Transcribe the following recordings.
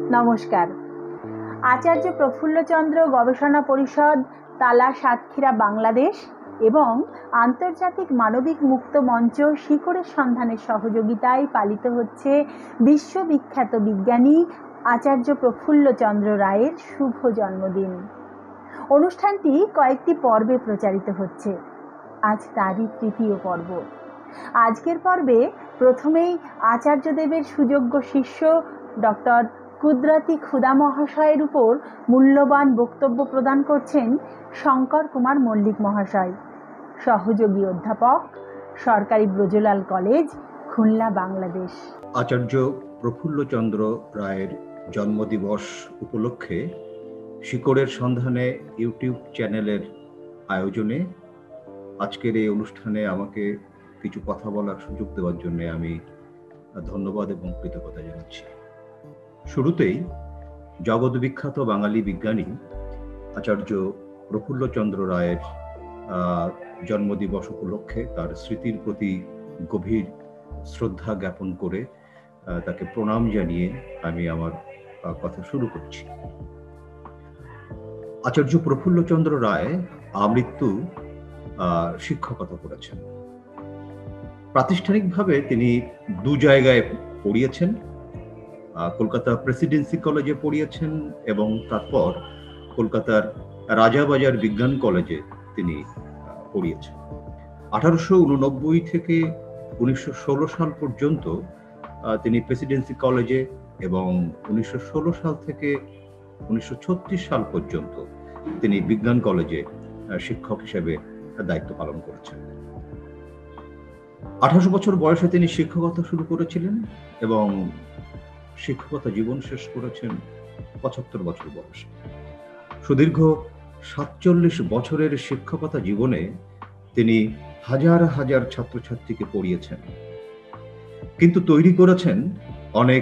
নমস্কার। আচার্য প্রফুল্লচন্দ্র গবেষণা পরিষদ, তালা, সাতক্ষীরা, বাংলাদেশ এবং আন্তর্জাতিক মানবিক মুক্ত মঞ্চ শিকড়ের সন্ধানের সহযোগিতায় পালিত হচ্ছে বিশ্ববিখ্যাত বিজ্ঞানী আচার্য প্রফুল্লচন্দ্র রায়ের শুভ জন্মদিন। অনুষ্ঠানটি কয়েকটি পর্বে প্রচারিত হচ্ছে। আজ তারই তৃতীয় পর্ব। আজকের পর্বে প্রথমেই আচার্যদেবের সুযোগ্য শিষ্য ডক্টর কুদরতি খুদা মহাশয়ের উপর মূল্যবান বক্তব্য প্রদান করছেন শঙ্কর কুমার মল্লিক মহাশয়, সহযোগী অধ্যাপক, সরকারি ব্রজলাল কলেজ, খুলনা, বাংলাদেশ। আচার্য প্রফুল্লচন্দ্র রায়ের জন্মদিবস উপলক্ষে শিকড়ের সন্ধানে ইউটিউব চ্যানেলের আয়োজনে আজকের এই অনুষ্ঠানে আমাকে কিছু কথা বলার সুযোগ দেওয়ার জন্য আমি ধন্যবাদ এবং কৃতজ্ঞতা জানাচ্ছি। শুরুতেই জগৎ বিখ্যাত বাঙালি বিজ্ঞানী আচার্য প্রফুল্লচন্দ্র রায়ের জন্মদিবস উপলক্ষে তার স্মৃতির প্রতি গভীর শ্রদ্ধা জ্ঞাপন করে তাকে প্রণাম জানিয়ে আমি আমার কথা শুরু করছি। আচার্য প্রফুল্লচন্দ্র রায় আমৃত্যু শিক্ষকতা করেছেন। প্রাতিষ্ঠানিকভাবে তিনি দু জায়গায় পড়িয়েছেন। কলকাতা প্রেসিডেন্সি কলেজে পড়িয়েছেন এবং তারপর কলকাতার রাজাবাজার বিজ্ঞান কলেজে তিনি পড়িয়েছেন। 1889 থেকে 1916 সাল পর্যন্ত তিনি প্রেসিডেন্সি কলেজে এবং 1916 সাল থেকে 1936 সাল পর্যন্ত তিনি বিজ্ঞান কলেজে শিক্ষক হিসেবে দায়িত্ব পালন করেছেন। 18 বছর বয়সে তিনি শিক্ষকতা শুরু করেছিলেন এবং শিক্ষকতা জীবন শেষ করেছেন 75 বছর বয়সে। সুদীর্ঘ 47 বছরের শিক্ষকতা জীবনে তিনি হাজার হাজার ছাত্রছাত্রীকে পড়িয়েছেন, কিন্তু তৈরি করেছেন অনেক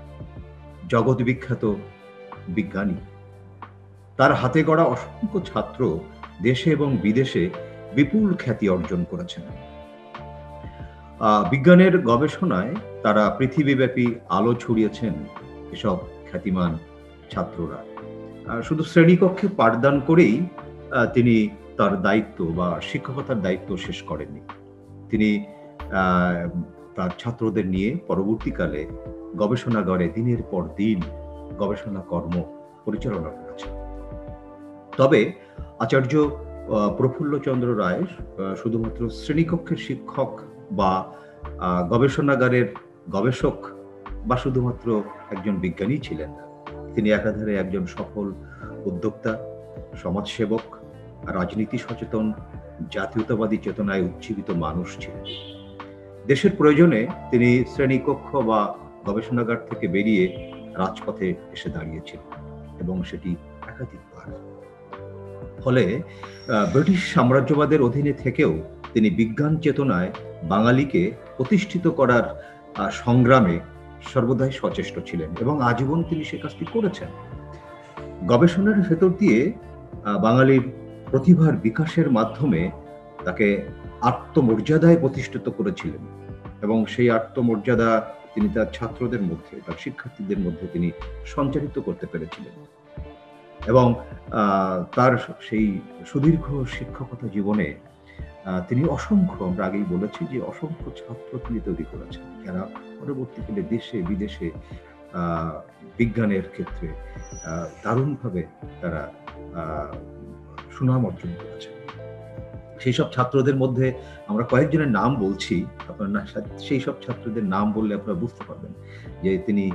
জগৎ বিখ্যাত বিজ্ঞানী। তার হাতে গড়া অসংখ্য ছাত্র দেশে এবং বিদেশে বিপুল খ্যাতি অর্জন করেছেন। বিজ্ঞানের গবেষণায় তারা পৃথিবীব্যাপী আলো ছড়িয়েছেন এসব খ্যাতিমান ছাত্ররা। শুধু শ্রেণীকক্ষে পাঠদান করেই তিনি তার দায়িত্ব বা শিক্ষকতার দায়িত্ব শেষ করেননি। তিনি তার ছাত্রদের নিয়ে পরবর্তীকালে গবেষণাগারে দিনের পর দিন গবেষণা কর্ম পরিচালনা করেছেন। তবে আচার্য প্রফুল্লচন্দ্র রায় শুধুমাত্র শ্রেণীকক্ষের শিক্ষক বা গবেষণাগারের গবেষক বা শুধুমাত্র একজন বিজ্ঞানী ছিলেন না। তিনি একাধারে একজন সফল উদ্যোক্তা, সমাজসেবক, রাজনীতি সচেতন, জাতীয়তাবাদী চেতনায় উজ্জীবিত মানুষ ছিলেন। দেশের প্রয়োজনে তিনি শ্রেণীকক্ষ বা গবেষণাগার থেকে বেরিয়ে রাজপথে এসে দাঁড়িয়েছিলেন এবং সেটি একাধিকবার। ফলে ব্রিটিশ সাম্রাজ্যবাদের অধীনে থেকেও তিনি বিজ্ঞান চেতনায় বাঙালিকে প্রতিষ্ঠিত করার সংগ্রামে সর্বদাই সচেষ্ট ছিলেন এবং আজীবন তিনি সে কাজটি করেছেন। গবেষণার ভেতর দিয়ে বাঙালির প্রতিভার বিকাশের মাধ্যমে তাকে আত্মমর্যাদায় প্রতিষ্ঠিত করেছিলেন এবং সেই আত্মমর্যাদা তিনি তার ছাত্রদের মধ্যে, তার শিক্ষার্থীদের মধ্যে তিনি সঞ্চারিত করতে পেরেছিলেন এবং তার সেই সুদীর্ঘ শিক্ষকতা জীবনে তিনি অসংখ্য, আমরা আগেই বলেছি যে অসংখ্য ছাত্র তিনি তৈরি করেছেন, যারা পরবর্তীকালে দেশে বিদেশে বিজ্ঞানের ক্ষেত্রে দারুণভাবে তারা সুনাম অর্জন করেছেন। সেই সব ছাত্রদের মধ্যে আমরা কয়েকজনের নাম বলছি, আপনারা সেই সব ছাত্রদের নাম বললে আপনারা বুঝতে পারবেন যে তিনি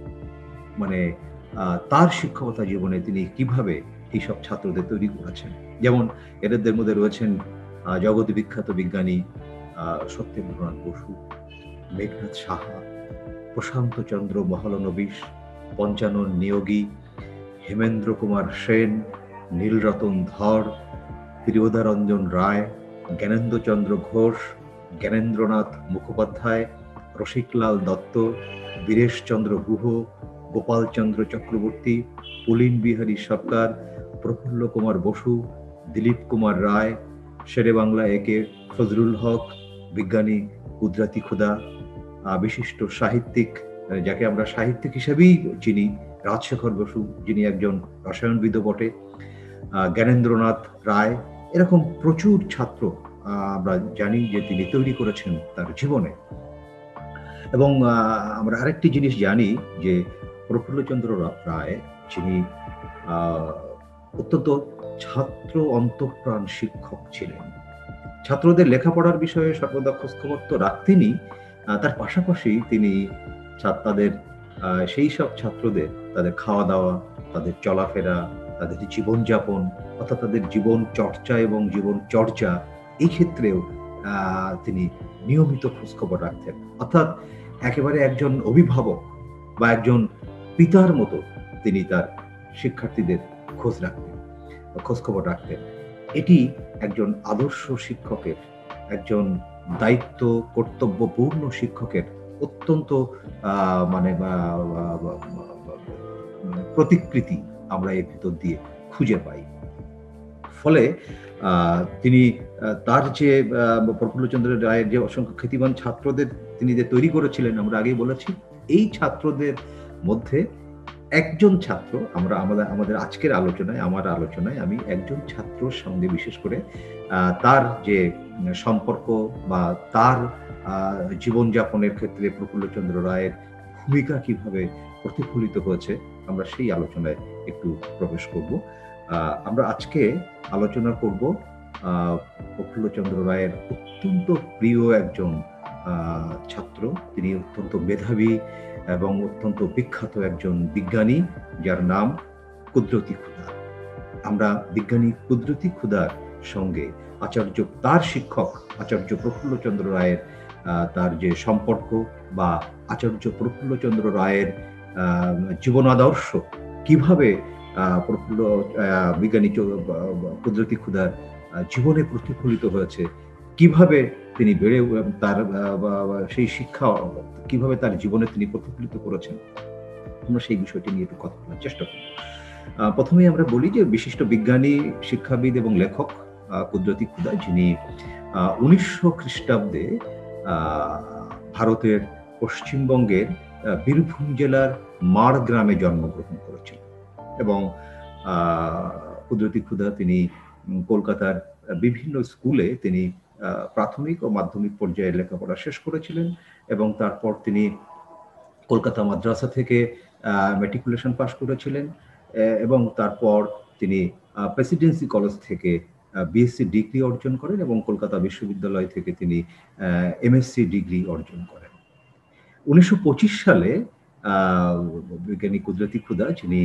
তার শিক্ষকতা জীবনে তিনি কিভাবে এইসব ছাত্রদের তৈরি করেছেন। যেমন এদের মধ্যে রয়েছেন জগৎ বিখ্যাত বিজ্ঞানী সত্যেন্দ্রনাথ বসু, মেঘনাথ সাহা, প্রশান্ত চন্দ্র মহলানবিশ, পঞ্চানন নিয়োগী, হেমেন্দ্র কুমার সেন, নীলরতন ধর, প্রিয়দারঞ্জন রায়, জ্ঞানেন্দ্রচন্দ্র ঘোষ, জ্ঞানেন্দ্রনাথ মুখোপাধ্যায়, রসিকলাল দত্ত, বীরেশচন্দ্র গুহ, গোপালচন্দ্র চক্রবর্তী, পুলিন বিহারী সরকার, প্রফুল্ল কুমার বসু, দিলীপ কুমার রায়, শেরে বাংলা একে ফজলুল হক, বিজ্ঞানী কুদরতি খুদা, বিশিষ্ট সাহিত্যিক যাকে আমরা সাহিত্যিক হিসেবেই চিনি, রাজশেখর বসু, যিনি একজন রসায়নবিদও বটে, জ্ঞানেন্দ্রনাথ রায়, এরকম প্রচুর ছাত্র আমরা জানি যে তিনি তৈরি করেছেন তার জীবনে। এবং আমরা আরেকটি জিনিস জানি যে প্রফুল্লচন্দ্র রায়, যিনি অত্যন্ত ছাত্র অন্তঃপ্রাণ শিক্ষক ছিলেন। ছাত্রদের লেখাপড়ার বিষয়ে সর্বদা খোঁজখবর তো রাখতেনই, তার পাশাপাশি তিনি তাদের সেই সব ছাত্রদের তাদের খাওয়া দাওয়া, তাদের চলাফেরা, তাদের জীবনযাপন, অর্থাৎ তাদের জীবন চর্চা এবং জীবন চর্চা, এই ক্ষেত্রেও তিনি নিয়মিত খোঁজখবর রাখতেন। অর্থাৎ একেবারে একজন অভিভাবক বা একজন পিতার মতো তিনি তার শিক্ষার্থীদের খোঁজখবর রাখতেন। এটি একজন আদর্শ শিক্ষকের, একজন দায়িত্ব কর্তব্যপূর্ণ শিক্ষকের অত্যন্ত মানে প্রতিকৃতি আমরা এর ভিতর দিয়ে খুঁজে পাই। ফলে তিনি তার যে প্রফুল্লচন্দ্র রায়ের যে অসংখ্য খ্যাতিমান ছাত্রদের তিনি যে তৈরি করেছিলেন, আমরা আগেই বলেছি, এই ছাত্রদের মধ্যে একজন ছাত্র, আমরা আমাদের আজকের আলোচনায়, আমার আলোচনায় আমি একজন ছাত্রর সঙ্গে বিশেষ করে তার যে সম্পর্ক বা তার জীবনযাপনের ক্ষেত্রে প্রফুল্লচন্দ্র রায়ের ভূমিকা কিভাবে প্রতিফলিত হয়েছে, আমরা সেই আলোচনায় একটু প্রবেশ করব। আমরা আজকে আলোচনা করব প্রফুল্লচন্দ্র রায়ের অত্যন্ত প্রিয় একজন ছাত্র। তিনি অত্যন্ত মেধাবী এবং অত্যন্ত বিখ্যাত একজন বিজ্ঞানী, যার নাম কুদরতী খুদা। আমরা বিজ্ঞানী কুদরতী খুদার সঙ্গে তার শিক্ষক আচার্য প্রফুল্লচন্দ্র রায়ের তার যে সম্পর্ক বা আচার্য প্রফুল্লচন্দ্র রায়ের জীবন আদর্শ কিভাবে বিজ্ঞানী কুদরতী খুদার জীবনে প্রতিফলিত হয়েছে, কিভাবে তিনি বেড়ে তার সেই শিক্ষা কিভাবে তার জীবনে তিনি প্রতিফলিত করেছেন, আমরা সেই বিষয়টি নিয়ে একটু কথা বলার চেষ্টা করব। প্রথমেই আমরা বলি যে বিশিষ্ট বিজ্ঞানী, শিক্ষাবিদ এবং লেখক কুদরতী খুদা, যিনি 1900 খ্রিস্টাব্দে ভারতের পশ্চিমবঙ্গের বীরভূম জেলার মাড় গ্রামে জন্মগ্রহণ করেছিলেন। এবং কুদরতী খুদা তিনি কলকাতার বিভিন্ন স্কুলে তিনি প্রাথমিক ও মাধ্যমিক পর্যায়ে লেখাপড়া শেষ করেছিলেন এবং তারপর তিনি কলকাতা মাদ্রাসা থেকে ম্যাট্রিকুলেশন পাশ করেছিলেন এবং তারপর তিনি প্রেসিডেন্সি কলেজ থেকে বিএসসি ডিগ্রি অর্জন করেন এবং কলকাতা বিশ্ববিদ্যালয় থেকে তিনি এমএসসি ডিগ্রি অর্জন করেন। 1925 সালে বিজ্ঞানী কুদরতী খুদা, যিনি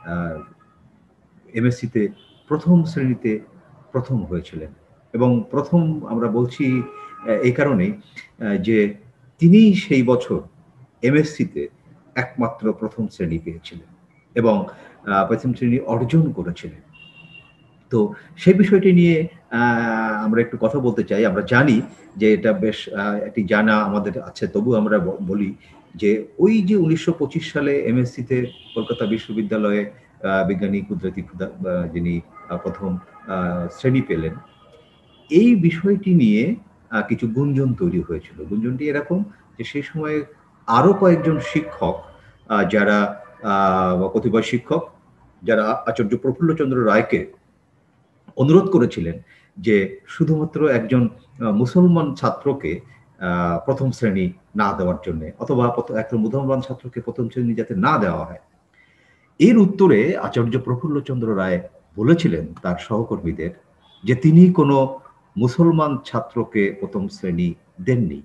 এমএসসিতে প্রথম শ্রেণীতে প্রথম হয়েছিলেন, এবং প্রথম আমরা বলছি এই কারণে যে তিনি সেই বছর এমএসসিতে একমাত্র প্রথম শ্রেণী পেয়েছিলেন এবং প্রথম শ্রেণী অর্জন করেছিলেন। তো সেই বিষয়টি নিয়ে আমরা একটু কথা বলতে চাই। আমরা জানি যে এটা বেশ একটি জানা আমাদের আছে, তবু আমরা বলি যে ওই যে 1925 সালে এমএসসিতে কলকাতা বিশ্ববিদ্যালয়ে বিজ্ঞানী কুদরতী খুদা যিনি প্রথম শ্রেণী পেলেন, এই বিষয়টি নিয়ে কিছু গুঞ্জন তৈরি হয়েছিল। গুঞ্জনটি এরকম যে সেই সময় আরো কয়েকজন শিক্ষক, যারা কতিপয় শিক্ষক যারা আচার্য প্রফুল্লচন্দ্র রায়কে অনুরোধ করেছিলেন যে শুধুমাত্র একজন মুসলমান ছাত্রকে প্রথম শ্রেণী না দেওয়ার জন্য, অথবা একজন মুসলমান ছাত্রকে প্রথম শ্রেণী যাতে না দেওয়া হয়। এর উত্তরে আচার্য প্রফুল্লচন্দ্র রায় বলেছিলেন তার সহকর্মীদের যে তিনি কোনো মুসলমান ছাত্রকে প্রথম শ্রেণী দেননি।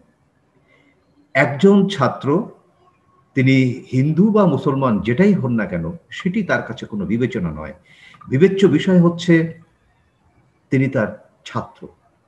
একজন ছাত্র, তিনি হিন্দু বা মুসলমান যেটাই হন না কেন, সেটি তার কাছে কোনো বিবেচনা নয়। বিবেচ্য বিষয় হচ্ছে তিনি তার ছাত্র।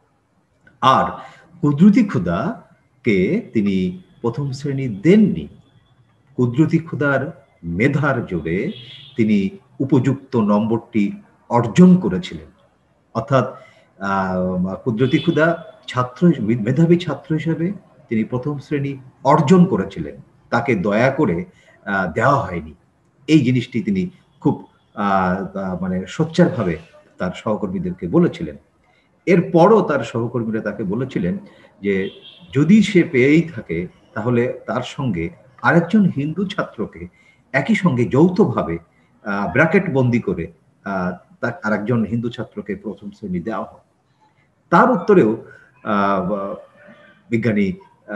আর কুদরতী খুদাকে তিনি প্রথম শ্রেণী দেননি। কুদরতী খুদার মেধার জোরে তিনি উপযুক্ত নম্বরটি অর্জন করেছিলেন। অর্থাৎ কুদরতী খুদা মেধাবী ছাত্র হিসেবে তিনি প্রথম শ্রেণী অর্জন করেছিলেন, তাকে দয়া করে দেওয়া হয়নি। এই জিনিসটি তিনি খুব মানে সোচ্চারভাবে তার সহকর্মীদেরকে বলেছিলেন। এরপরও তার সহকর্মীরা তাকে বলেছিলেন যে যদি সে পেয়েই থাকে তাহলে তার সঙ্গে আরেকজন হিন্দু ছাত্রকে একই সঙ্গে যৌথভাবে ব্র্যাকেট বন্দি করে তার আরেকজন হিন্দু ছাত্রকে প্রথম শ্রেণী দেওয়া হয়। তার উত্তরেও বিজ্ঞানী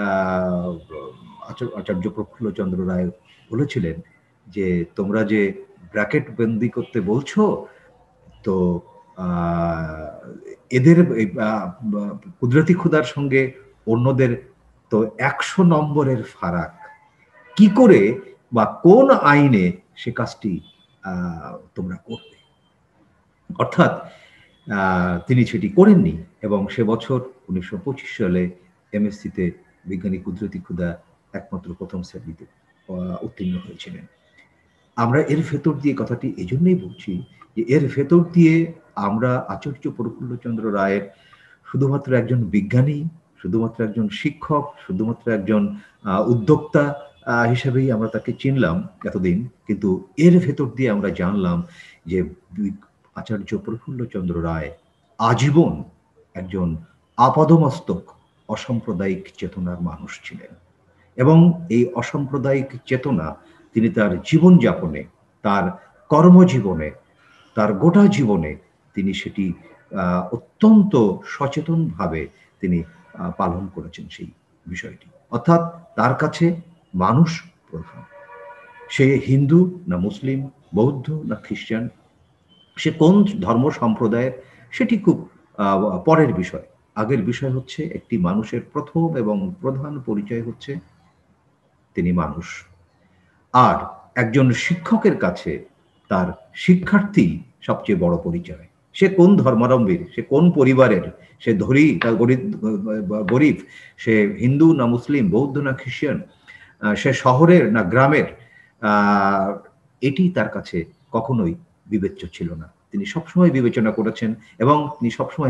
আচার্য প্রফুল্লচন্দ্র রায় বলেছিলেন যে তোমরা যে ব্র্যাকেট বন্দি করতে বলছো, তো এদের কুদরতি খুদার সঙ্গে অন্যদের তো 100 নম্বরের ফারাক, কি করে বা কোন আইনে সে কাজটি তোমরা করবে। অর্থাৎ তিনি সেটি করেননি এবং সে বছর 1925 সালে এমএসসিতে বিজ্ঞানী কুদরতি খুদা একমাত্র প্রথম শ্রেণীতে উত্তীর্ণ হয়েছিলেন। আমরা এর ভেতর দিয়ে কথাটি এজন্যই বলছি যে এর ভেতর দিয়ে আমরা আচার্য প্রফুল্লচন্দ্র রায়ের শুধুমাত্র একজন বিজ্ঞানী, শুধুমাত্র একজন শিক্ষক, শুধুমাত্র একজন উদ্যোক্তা হিসেবেই আমরা তাকে চিনলাম এতদিন, কিন্তু এর ভেতর দিয়ে আমরা জানলাম যে আচার্য প্রফুল্লচন্দ্র রায় আজীবন একজন আপাদমস্তক অসাম্প্রদায়িক চেতনার মানুষ ছিলেন এবং এই অসাম্প্রদায়িক চেতনা তিনি তার জীবনযাপনে, তার কর্মজীবনে, তার গোটা জীবনে তিনি সেটি অত্যন্ত সচেতনভাবে তিনি পালন করেছেন সেই বিষয়টি। অর্থাৎ তার কাছে মানুষ প্রধান। সে হিন্দু না মুসলিম, বৌদ্ধ না খ্রিস্টান, সে কোন ধর্ম সম্প্রদায়ের, সেটি খুব পরের বিষয়। আগের বিষয় হচ্ছে একটি মানুষের প্রথম এবং প্রধান পরিচয় হচ্ছে তিনি মানুষ। আর একজন শিক্ষকের কাছে তার শিক্ষার্থী সবচেয়ে বড় পরিচয়। সে কোন ধর্মাবলম্বীর, সে কোন পরিবারের, সে ধনী না গরিব, সে হিন্দু না মুসলিম, বৌদ্ধ না খ্রিস্টান, সে শহরের না গ্রামের, এটি তার কাছে কখনোই বিবেচ্য ছিল না। তিনি সবসময় বিবেচনা করেছেন এবং তিনি সবসময়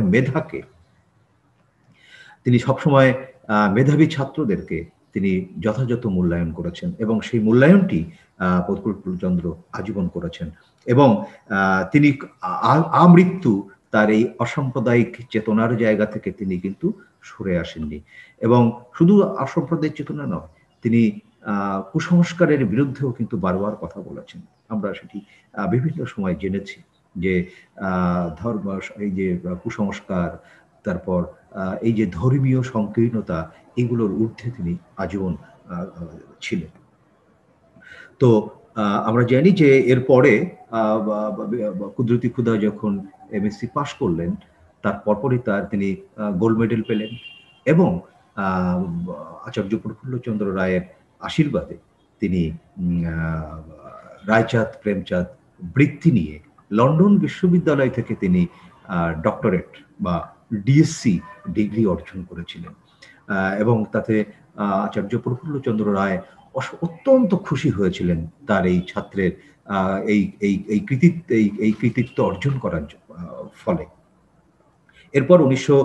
মেধাবী ছাত্রদেরকে তিনি যথাযথ মূল্যায়ন করেছেন এবং সেই মূল্যায়নটি প্রফুল্লচন্দ্র আজীবন করেছেন এবং তিনি আমৃত্যু তার এই অসাম্প্রদায়িক চেতনার জায়গা থেকে তিনি কিন্তু সরে আসেননি। এবং শুধু অসাম্প্রদায়িক চেতনা নয়, তিনি কুসংস্কারের বিরুদ্ধেও কিন্তু বারবার কথা বলেছেন। আমরা সেটি বিভিন্ন সময় জেনেছি যে ধর্ম, এই যে কুসংস্কার, তারপর এই যে ধর্মীয় সংকীর্ণতা, এগুলোর ঊর্ধ্বে তিনি আজীবন ছিলেন। তো আমরা জানি যে এরপরে কুদরতি খুদা যখন এমএসসি পাশ করলেন, তার পরপরই তিনি গোল্ড মেডেল পেলেন এবং আচার্য প্রফুল্লচন্দ্র রায়ের আশীর্বাদে তিনি রায়চাঁদ প্রেমচাঁদ বৃত্তি নিয়ে লন্ডন বিশ্ববিদ্যালয় থেকে তিনি ডক্টরেট বা ডিএসসি ডিগ্রি অর্জন করেছিলেন এবং তাতে আচার্য প্রফুল্লচন্দ্র রায় অত্যন্ত খুশি হয়েছিলেন তার এই ছাত্রের এই কৃতিত্ব অর্জন করার ফলে। এরপর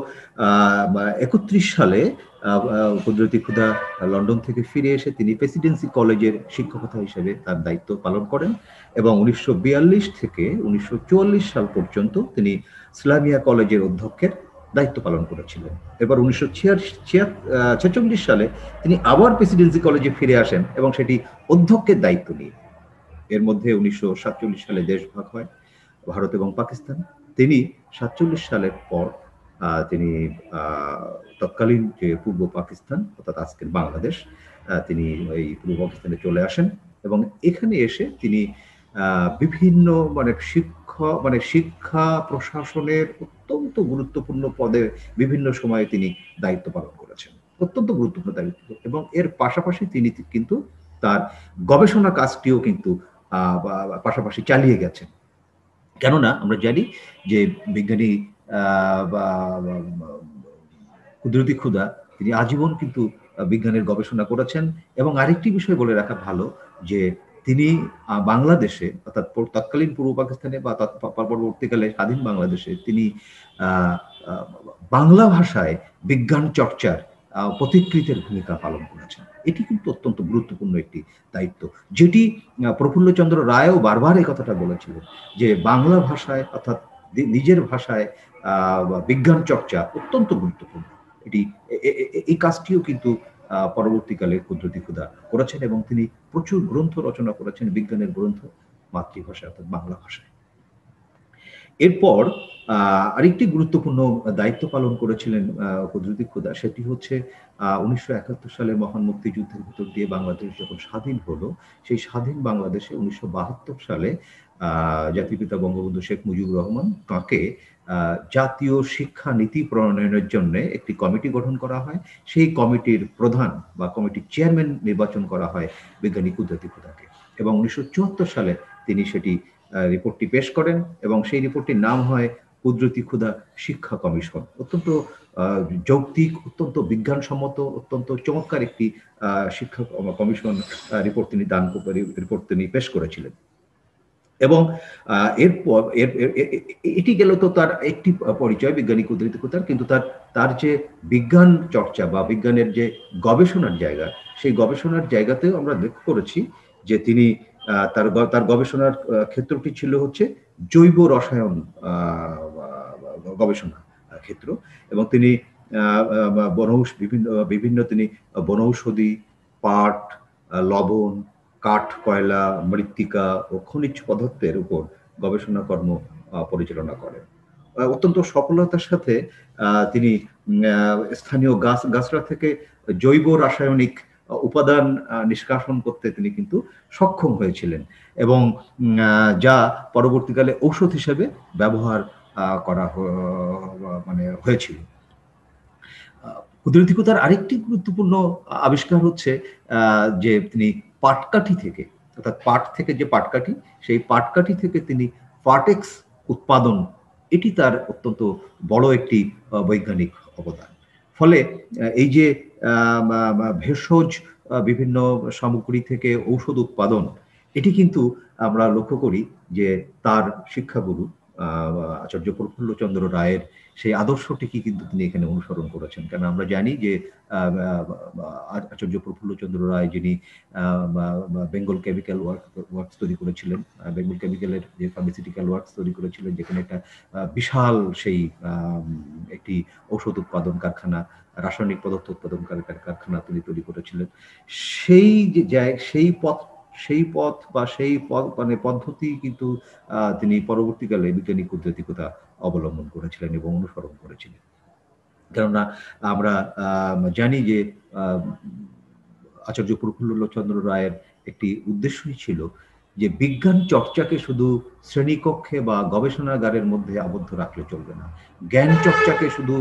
1931 সালে কুদরতি খুদা লন্ডন থেকে ফিরে এসে তিনি প্রেসিডেন্সি কলেজের শিক্ষকতা হিসেবে তার দায়িত্ব পালন করেন এবং 1942 থেকে 1944 সাল পর্যন্ত তিনি ইসলামিয়া কলেজের অধ্যক্ষের দায়িত্ব পালন করেছিলেন। এবার 1946 সালে তিনি আবার প্রেসিডেন্সি কলেজে ফিরে আসেন এবং সেটি অধ্যক্ষের দায়িত্ব নিয়ে। এর মধ্যে 1947 সালে দেশ ভাগ হয়, ভারত এবং পাকিস্তান। তিনি 47 সালের পর তিনি তৎকালীন যে পূর্ব পাকিস্তান অর্থাৎ আজকের বাংলাদেশ, তিনি এই পূর্ব পাকিস্তানে চলে আসেন এবং এখানে এসে তিনি বিভিন্ন শিক্ষা প্রশাসনের অত্যন্ত গুরুত্বপূর্ণ পদে বিভিন্ন সময়ে তিনি দায়িত্ব পালন করেছেন, অত্যন্ত গুরুত্বপূর্ণ দায়িত্ব। এবং এর পাশাপাশি তিনি কিন্তু তার গবেষণা কাজটিও কিন্তু পাশাপাশি চালিয়ে গেছেন। কেননা আমরা জানি যে বিজ্ঞানী কুদরতি খুদা তিনি আজীবন কিন্তু বিজ্ঞানের গবেষণা করেছেন। এবং আরেকটি বিষয় বলে রাখা ভালো যে তিনি বাংলাদেশে অর্থাৎ তৎকালীন পূর্ব পাকিস্তানে বা পরবর্তীকালে স্বাধীন বাংলাদেশে তিনি বাংলা ভাষায় বিজ্ঞান চর্চার পথিকৃতের ভূমিকা পালন করেছেন। এটি কিন্তু অত্যন্ত গুরুত্বপূর্ণ একটি দায়িত্ব, যেটি প্রফুল্লচন্দ্র রায়ও বারবার এই কথাটা বলেছিলেন যে বাংলা ভাষায় অর্থাৎ নিজের ভাষায় বিজ্ঞান চর্চা অত্যন্ত গুরুত্বপূর্ণ। এই কাজটিও কিন্তু পরবর্তীকালে কুদরতি খুদা করেছেন, এবং তিনি প্রচুর গ্রন্থ রচনা করেছেন, বিজ্ঞানের গ্রন্থ, মাতৃভাষা অর্থাৎ বাংলা ভাষায়। এরপর আরেকটি গুরুত্বপূর্ণ দায়িত্ব পালন করেছিলেন কুদরতি খুদা, সেটি হচ্ছে 1971 সালে মহান মুক্তিযুদ্ধের ভিতর দিয়ে বাংলাদেশ যখন স্বাধীন হলো, সেই স্বাধীন বাংলাদেশে 1972 সালে জাতিপিতা বঙ্গবন্ধু শেখ মুজিবুর রহমান তাঁকে জাতীয় শিক্ষা নীতি প্রণয়নের জন্য একটি কমিটি গঠন করা হয়। সেই কমিটির প্রধান বা কমিটির চেয়ারম্যান নির্বাচন করা হয় বিজ্ঞানী কুদরতি খুদাকে, এবং 1974 সালে তিনি সেটি রিপোর্টটি পেশ করেন, এবং সেই রিপোর্টটির নাম হয় কুদরতি খুদা শিক্ষা কমিশন। অত্যন্ত যৌক্তিক, অত্যন্ত বিজ্ঞানসম্মত, অত্যন্ত চমৎকার একটি শিক্ষা কমিশন রিপোর্ট তিনি পেশ করেছিলেন। এবং এরপর এটি গেল তো তার একটি পরিচয় বিজ্ঞানী কুদরতি খুদার, কিন্তু তার যে বিজ্ঞান চর্চা বা বিজ্ঞানের যে গবেষণার জায়গা, সেই গবেষণার জায়গাতেও আমরা লক্ষ্য করেছি যে তিনি তার গবেষণার ক্ষেত্রটি ছিল হচ্ছে জৈব রসায়ন গবেষণা ক্ষেত্র, এবং তিনি বিভিন্ন তিনি বনৌষধি, পাট, লবণ, কাঠ, কয়লা, মৃত্তিকা ও খনিজ পদার্থের উপর গবেষণা কর্ম পরিচালনা করেন। অত্যন্ত সফলতার সাথে তিনি স্থানীয় গাছরা থেকে জৈব রাসায়নিক উপাদান নিষ্কাশন করতে তিনি কিন্তু সক্ষম হয়েছিলেন, এবং যা পরবর্তীকালে ঔষধ হিসেবে ব্যবহার করা হয়েছিল। কুদরতি খুদার আরেকটি গুরুত্বপূর্ণ আবিষ্কার হচ্ছে যে তিনি পাটকাঠি থেকে, অর্থাৎ পাট থেকে যে পাটকাঠি, সেই পাটকাঠি থেকে তিনি পাটেক্স উৎপাদন, এটি তার অত্যন্ত বড় একটি বৈজ্ঞানিক অবদান। ফলে এই যে ভেষজ বিভিন্ন সামগ্রী থেকে ঔষধ উৎপাদন, এটি কিন্তু আমরা লক্ষ্য করি যে তার শিক্ষাগুরু আচার্য প্রফুল্লচন্দ্র রায়ের সেই আদর্শটিকে কিন্তু তিনি এখানে অনুসরণ করেছেন। কারণ আমরা জানি যে আচার্য প্রফুল্লচন্দ্র রায়, যিনি বেঙ্গল কেমিক্যাল ওয়ার্কস তৈরি করেছিলেন, বেঙ্গল কেমিক্যালের যে ফার্মাসিউটিক্যাল ওয়ার্কস তৈরি করেছিলেন, যেখানে একটা বিশাল সেই একটি ঔষধ উৎপাদন কারখানা, রাসায়নিক পদার্থ উৎপাদনকারী কারখানা তিনি তৈরি করেছিলেন। সেই পথ মানে পদ্ধতি কিন্তু তিনি পরবর্তীকালে বিজ্ঞানী কুদরতি খুদা অবলম্বন করেছিলেন এবং অনুসরণ করেছিলেন। কেননা আমরা জানি যে আচার্য প্রফুল্লচন্দ্র রায়ের একটি উদ্দেশ্যই ছিল যে বিজ্ঞান চর্চাকে শুধু শ্রেণীকক্ষে বা গবেষণাগারের মধ্যে আবদ্ধ রাখলে চলবে না, জ্ঞান চর্চাকে শুধু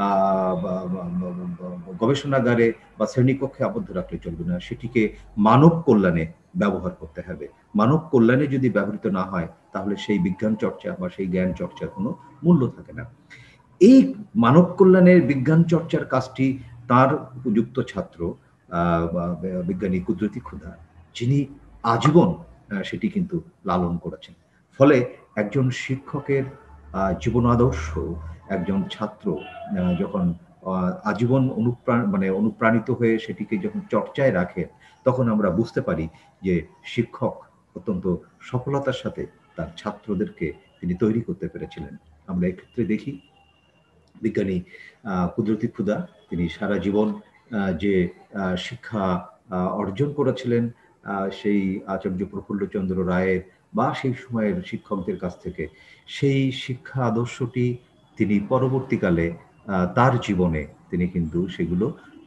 গবেষণাগারে বা শ্রেণীকক্ষে আবদ্ধ রাখলে চলবে না, সেটিকে মানব কল্যাণে ব্যবহার করতে হবে। মানব কল্যাণে যদি ব্যবহৃত না হয়, তাহলে সেই বিজ্ঞান চর্চা বা সেই জ্ঞান চর্চার কোনো মূল্য থাকে না। এই মানব কল্যাণের বিজ্ঞান চর্চার কাজটি তার উপযুক্ত ছাত্র বিজ্ঞানী কুদরতি খুদা, যিনি আজীবন সেটি কিন্তু লালন করেছেন। ফলে একজন শিক্ষকের জীবন আদর্শ একজন ছাত্র যখন আজীবন অনুপ্রাণিত হয়ে সেটিকে যখন চর্চায় রাখে, তখন আমরা বুঝতে পারি যে শিক্ষক অত্যন্ত সফলতার সাথে তার ছাত্রদেরকে তিনি তৈরি করতে পেরেছিলেন। আমরা এক্ষেত্রে দেখি বিজ্ঞানী কুদরতি খুদা তিনি সারা জীবন যে শিক্ষা অর্জন করেছিলেন, সেই আচার্য প্রফুল্লচন্দ্র রায়ের বা সেই সময়ের শিক্ষকদের কাছ থেকে, সেই শিক্ষা আদর্শটি তিনি পরবর্তীকালে তার জীবনে তিনি কিন্তু সেগুলো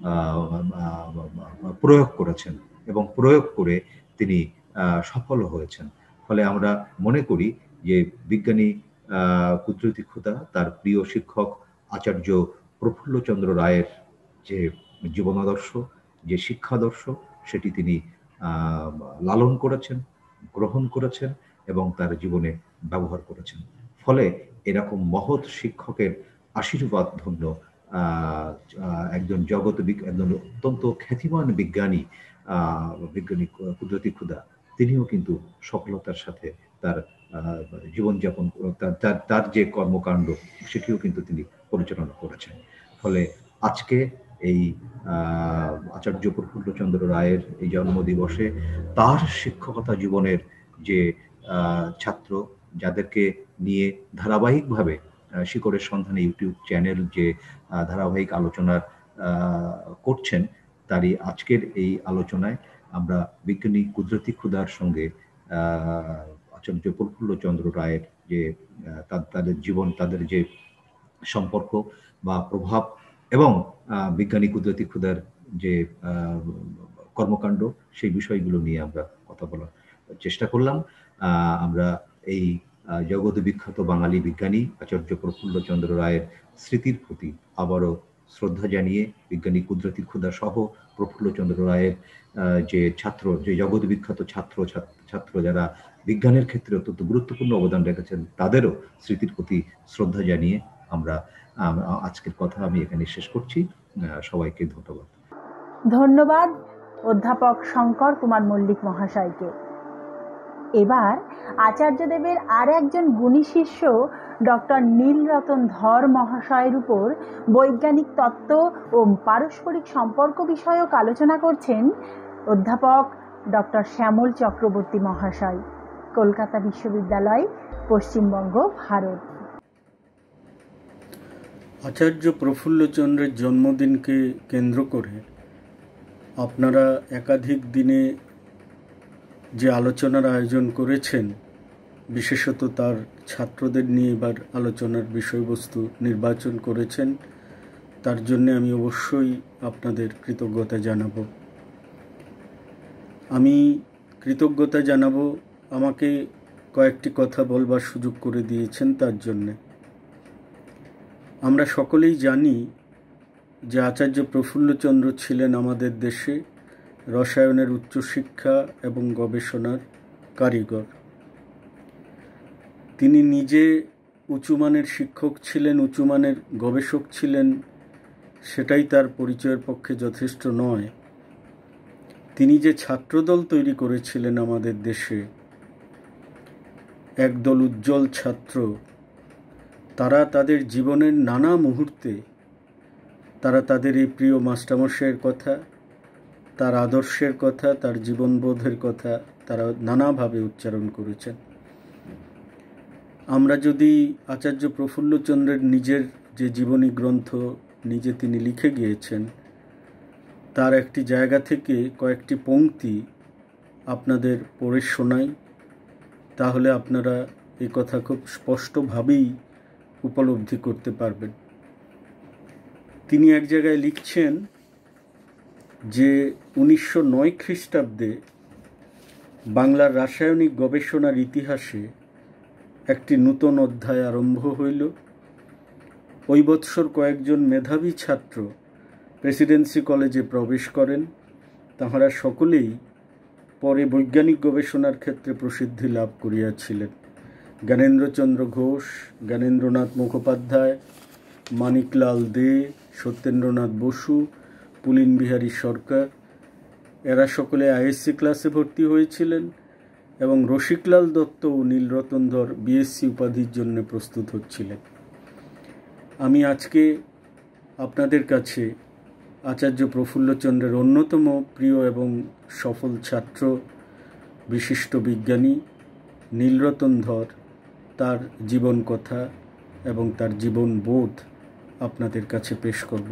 প্রয়োগ করেছেন, এবং প্রয়োগ করে তিনি সফল হয়েছেন। ফলে আমরা মনে করি যে বিজ্ঞানী কুদরতি খুদা তার প্রিয় শিক্ষক আচার্য প্রফুল্লচন্দ্র রায়ের যে জীবনাদর্শ, যে শিক্ষাদর্শ, সেটি তিনি লালন করেছেন, গ্রহণ করেছেন এবং তার জীবনে ব্যবহার করেছেন। ফলে এরকম মহৎ শিক্ষকের আশীর্বাদ ধন্য একজন একজন অত্যন্ত খ্যাতিমান বিজ্ঞানী কুদরতি খুদা, তিনিও কিন্তু সফলতার সাথে তার জীবনযাপন, তার যে কর্মকাণ্ড সেটিও কিন্তু তিনি পরিচালনা করেছেন। ফলে আজকে এই আচার্য প্রফুল্লচন্দ্র রায়ের এই জন্মদিবসে তার শিক্ষকতা জীবনের যে ছাত্র, যাদেরকে নিয়ে ধারাবাহিকভাবে শিকড়ের সন্ধানে ইউটিউব চ্যানেল যে ধারাবাহিক আলোচনা করছেন, তারই আজকের এই আলোচনায় আমরা বিজ্ঞানী কুদরতি ক্ষুধার সঙ্গে আচার্য প্রফুল্লচন্দ্র রায়ের যে তাদের জীবন, তাদের যে সম্পর্ক বা প্রভাব এবং বিজ্ঞানী কুদরতি ক্ষুধার যে কর্মকাণ্ড, সেই বিষয়গুলো নিয়ে আমরা কথা বলার চেষ্টা করলাম। আমরা এই জগৎ বিখ্যাত বাঙালি বিজ্ঞানী আচার্য প্রফুল্লচন্দ্র রায়ের স্মৃতির প্রতি আবারও শ্রদ্ধা জানিয়ে বিজ্ঞানী কুদরতি ক্ষুধা সহ প্রফুল্লচন্দ্র রায়ের যে জগৎ বিখ্যাত ছাত্র যারা বিজ্ঞানের ক্ষেত্রে অত্যন্ত গুরুত্বপূর্ণ অবদান রেখেছেন, তাদেরও স্মৃতির প্রতি শ্রদ্ধা জানিয়ে আমরা আজকের কথা আমি এখানে শেষ করছি। সবাইকে ধন্যবাদ। ধন্যবাদ অধ্যাপক শঙ্কর কুমার মল্লিক মহাশয়কে। এবার আচার্যদেবের আর একজন গুণী শিষ্য ডক্টর নীলরতন ধর মহাশয়ের উপর বৈজ্ঞানিক তত্ত্ব ও পারস্পরিক সম্পর্ক বিষয়ক আলোচনা করছেন অধ্যাপক ডক্টর শ্যামল চক্রবর্তী মহাশয়, কলকাতা বিশ্ববিদ্যালয়, পশ্চিমবঙ্গ, ভারত। আচার্য প্রফুল্লচন্দ্রের জন্মদিনকে কেন্দ্র করে আপনারা একাধিক দিনে যে আলোচনার আয়োজন করেছেন, বিশেষত তার ছাত্রদের নিয়ে এবার আলোচনার বিষয়বস্তু নির্বাচন করেছেন, তার জন্য আমি অবশ্যই আপনাদের কৃতজ্ঞতা জানাবো। আমি কৃতজ্ঞতা জানাবো আমাকে কয়েকটি কথা বলবার সুযোগ করে দিয়েছেন তার জন্যে। আমরা সকলেই জানি যে আচার্য প্রফুল্লচন্দ্র ছিলেন আমাদের দেশে রসায়নের উচ্চশিক্ষা এবং গবেষণার কারিগর। তিনি নিজে উঁচুমানের শিক্ষক ছিলেন, উঁচুমানের গবেষক ছিলেন, সেটাই তার পরিচয়ের পক্ষে যথেষ্ট নয়। তিনি যে ছাত্রদল তৈরি করেছিলেন আমাদের দেশে, একদল উজ্জ্বল ছাত্র, তারা তাদের জীবনের নানা মুহূর্তে তারা তাদের এই প্রিয় মাস্টারমশাইয়ের কথা, তার আদর্শের কথা, তার জীবনবোধের কথা তারা নানাভাবে উচ্চারণ করেছেন। আমরা যদি আচার্য প্রফুল্লচন্দ্রের নিজের যে জীবনী গ্রন্থ নিজে তিনি লিখে গিয়েছেন, তার একটি জায়গা থেকে কয়েকটি পংক্তি আপনাদের পড়ে শোনাই, তাহলে আপনারা এই কথা খুব স্পষ্টভাবেই উপলব্ধি করতে পারবেন। তিনি এক জায়গায় লিখছেন যে 1909 খ্রিস্টাব্দে বাংলার রাসায়নিক গবেষণার ইতিহাসে একটি নূতন অধ্যায় আরম্ভ হইল। ওই বৎসর কয়েকজন মেধাবী ছাত্র প্রেসিডেন্সি কলেজে প্রবেশ করেন। তাহারা সকলেই পরে বৈজ্ঞানিক গবেষণার ক্ষেত্রে প্রসিদ্ধি লাভ করিয়াছিলেন। জ্ঞানেন্দ্রচন্দ্র ঘোষ, জ্ঞানেন্দ্রনাথ মুখোপাধ্যায়, মানিকলাল দে, সত্যেন্দ্রনাথ বসু, পুলিন বিহারী সরকার, এরা সকলে আইএসসি ক্লাসে ভর্তি হয়েছিলেন এবং রসিকলাল দত্ত ও নীলরতন ধর বিএসসি উপাধির জন্য প্রস্তুত হচ্ছিলেন। আমি আজকে আপনাদের কাছে আচার্য প্রফুল্লচন্দ্রের অন্যতম প্রিয় এবং সফল ছাত্র, বিশিষ্ট বিজ্ঞানী নীলরতন ধর, তার জীবন কথা এবং তার জীবন বোধ আপনাদের কাছে পেশ করব।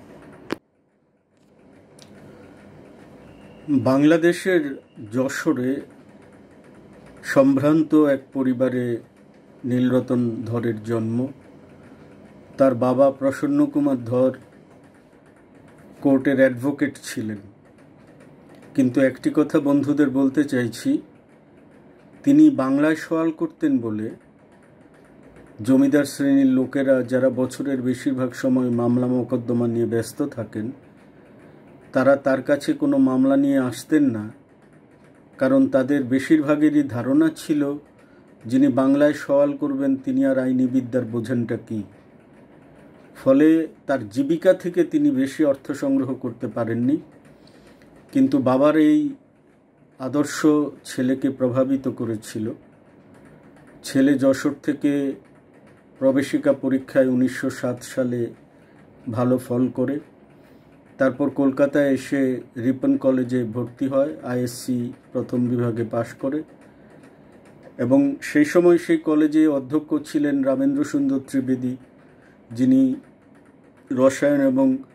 বাংলাদেশের যশোরে সম্ভ্রান্ত এক পরিবারে নীলরতন ধরের জন্ম। তার বাবা প্রসন্ন কুমার ধর কোর্টের অ্যাডভোকেট ছিলেন, কিন্তু একটি কথা বন্ধুদের বলতে চাইছি, তিনি বাংলায় সওয়াল করতেন বলে জমিদার শ্রেণীর লোকেরা, যারা বছরের বেশিরভাগ সময় মামলা মোকদ্দমা নিয়ে ব্যস্ত থাকেন, তারা তার কাছে কোনো মামলা নিয়ে আসতেন না, কারণ তাদের বেশিরভাগেরই ধারণা ছিল যিনি বাংলায় সওয়াল করবেন তিনি আর আইনি বিদ্যার বোঝেনটা কী। ফলে তার জীবিকা থেকে তিনি বেশি অর্থ সংগ্রহ করতে পারেননি। কিন্তু বাবার এই আদর্শ ছেলেকে প্রভাবিত করেছিল। ছেলে যশোর থেকে প্রবেশিকা পরীক্ষায় 1907 সালে ভালো ফল করে তারপর কলকাতায় এসে রিপন কলেজে ভর্তি হয়, আইএসসি প্রথম বিভাগে পাশ করে এবং সেই সময় সেই কলেজে অধ্যক্ষ ছিলেন রামেন্দ্র সুন্দর ত্রিবেদী, যিনি রসায়ন এবং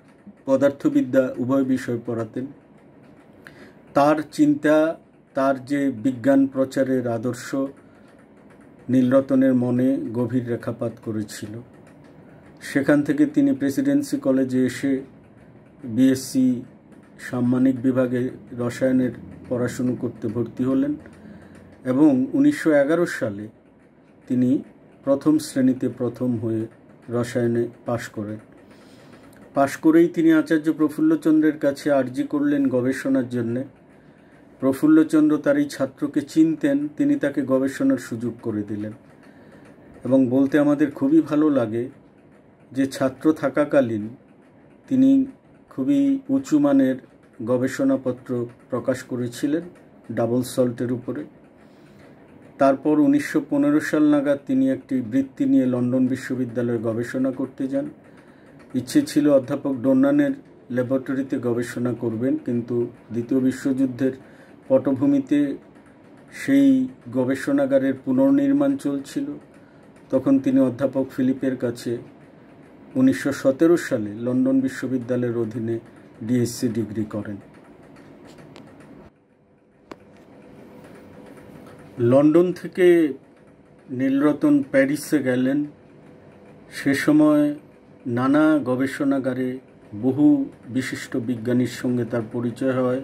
পদার্থবিদ্যা উভয় বিষয় পড়াতেন। তার চিন্তা, তার যে বিজ্ঞান প্রচারের আদর্শ নীলরতনের মনে গভীর রেখাপাত করেছিল। সেখান থেকে তিনি প্রেসিডেন্সি কলেজে এসে বিএসসি সাম্মানিক বিভাগে রসায়নের পড়াশুনো করতে ভর্তি হলেন এবং 1911 সালে তিনি প্রথম শ্রেণীতে প্রথম হয়ে রসায়নে পাশ করেন। পাশ করেই তিনি আচার্য প্রফুল্লচন্দ্রের কাছে আর্জি করলেন গবেষণার জন্যে। প্রফুল্লচন্দ্র তার এই ছাত্রকে চিনতেন, তিনি তাকে গবেষণার সুযোগ করে দিলেন। এবং বলতে আমাদের খুবই ভালো লাগে যে ছাত্র থাকাকালীন তিনি খুবই উঁচু মানের গবেষণাপত্র প্রকাশ করেছিলেন ডাবল সল্টের উপরে। তারপর 1915 সাল নাগাদ তিনি একটি বৃত্তি নিয়ে লন্ডন বিশ্ববিদ্যালয়ে গবেষণা করতে যান। ইচ্ছে ছিল অধ্যাপক ডোনানের ল্যাবরেটরিতে গবেষণা করবেন, কিন্তু দ্বিতীয় বিশ্বযুদ্ধের পটভূমিতে সেই গবেষণাগারের পুনর্নির্মাণ চলছিল। তখন তিনি অধ্যাপক ফিলিপের কাছে 1917 সালে লন্ডন বিশ্ববিদ্যালয়ের অধীনে ডিএসসি ডিগ্রি করেন। লন্ডন থেকে নীলরতন প্যারিসে গেলেন। সে সময় নানা গবেষণাগারে বহু বিশিষ্ট বিজ্ঞানীর সঙ্গে তার পরিচয় হয়।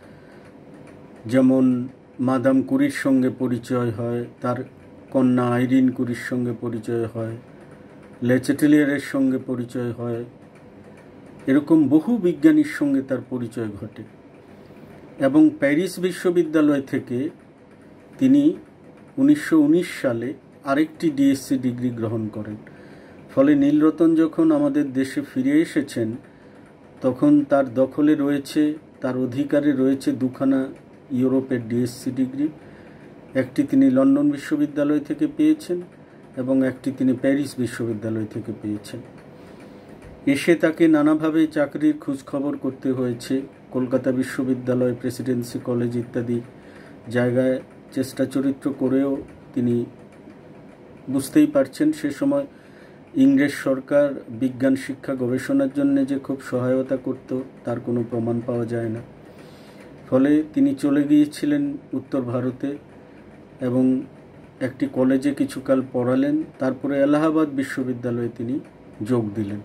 যেমন মাদাম কুরির সঙ্গে পরিচয় হয়, তার কন্যা আইরিন কুরির সঙ্গে পরিচয় হয়, লেচেটেলিয়ারের সঙ্গে পরিচয় হয়। এরকম বহু বিজ্ঞানীর সঙ্গে তার পরিচয় ঘটে এবং প্যারিস বিশ্ববিদ্যালয় থেকে তিনি 1919 সালে আরেকটি ডিএসসি ডিগ্রি গ্রহণ করেন। ফলে নীলরতন যখন আমাদের দেশে ফিরে এসেছেন তখন তার দখলে রয়েছে, তার অধিকারে রয়েছে দুখানা ইউরোপের ডিএসসি ডিগ্রি। একটি তিনি লন্ডন বিশ্ববিদ্যালয় থেকে পেয়েছেন এবং একটি তিনি প্যারিস বিশ্ববিদ্যালয় থেকে পেয়েছেন। এসে তাকে নানাভাবে চাকরির খোঁজখবর করতে হয়েছে। কলকাতা বিশ্ববিদ্যালয়, প্রেসিডেন্সি কলেজ ইত্যাদি জায়গায় চেষ্টা চরিত্র করেও তিনি বুঝতেই পারছেন সে সময় ইংরেজ সরকার বিজ্ঞান শিক্ষা গবেষণার জন্য যে খুব সহায়তা করত তার কোনো প্রমাণ পাওয়া যায় না। ফলে তিনি চলে গিয়েছিলেন উত্তর ভারতে এবং একটি কলেজে কিছুকাল পড়ালেন। তারপরে এলাহাবাদ বিশ্ববিদ্যালয়ে তিনি যোগ দিলেন।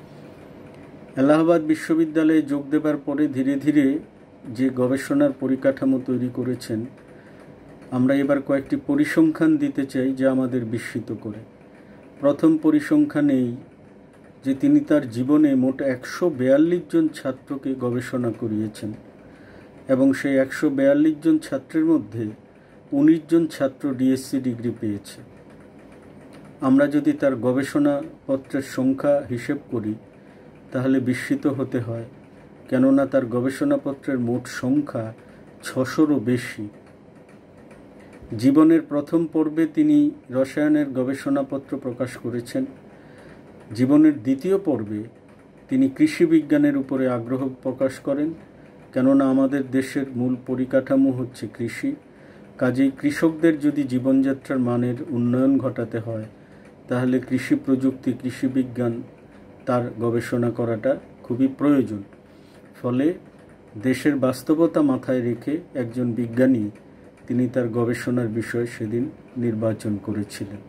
এলাহাবাদ বিশ্ববিদ্যালয়ে যোগ দেবার পরে ধীরে ধীরে যে গবেষণার পরিকাঠামো তৈরি করেছেন, আমরা এবার কয়েকটি পরিসংখ্যান দিতে চাই যা আমাদের বিস্মিত করে। প্রথম পরিসংখ্যান এই যে তিনি তার জীবনে মোট 142 জন ছাত্রকে গবেষণা করিয়েছেন এবং সেই 142 জন ছাত্রের মধ্যে 19 জন ছাত্র ডিএসসি ডিগ্রি পেয়েছে। আমরা যদি তার গবেষণাপত্রের সংখ্যা হিসেব করি তাহলে বিস্মিত হতে হয়, কেননা তার গবেষণাপত্রের মোট সংখ্যা 600-রও বেশি। জীবনের প্রথম পর্বে তিনি রসায়নের গবেষণাপত্র প্রকাশ করেছেন। জীবনের দ্বিতীয় পর্বে তিনি কৃষি বিজ্ঞানের উপরে আগ্রহ প্রকাশ করেন, কেননা আমাদের দেশের মূল পরিকাঠামো হচ্ছে কৃষি। কাজেই কৃষকদের যদি জীবনযাত্রার মানের উন্নয়ন ঘটাতে হয় তাহলে কৃষি প্রযুক্তি, কৃষি বিজ্ঞান তার গবেষণা করাটা খুবই প্রয়োজন। ফলে দেশের বাস্তবতা মাথায় রেখে একজন বিজ্ঞানী তিনি তার গবেষণার বিষয় সেদিন নির্বাচন করেছিলেন।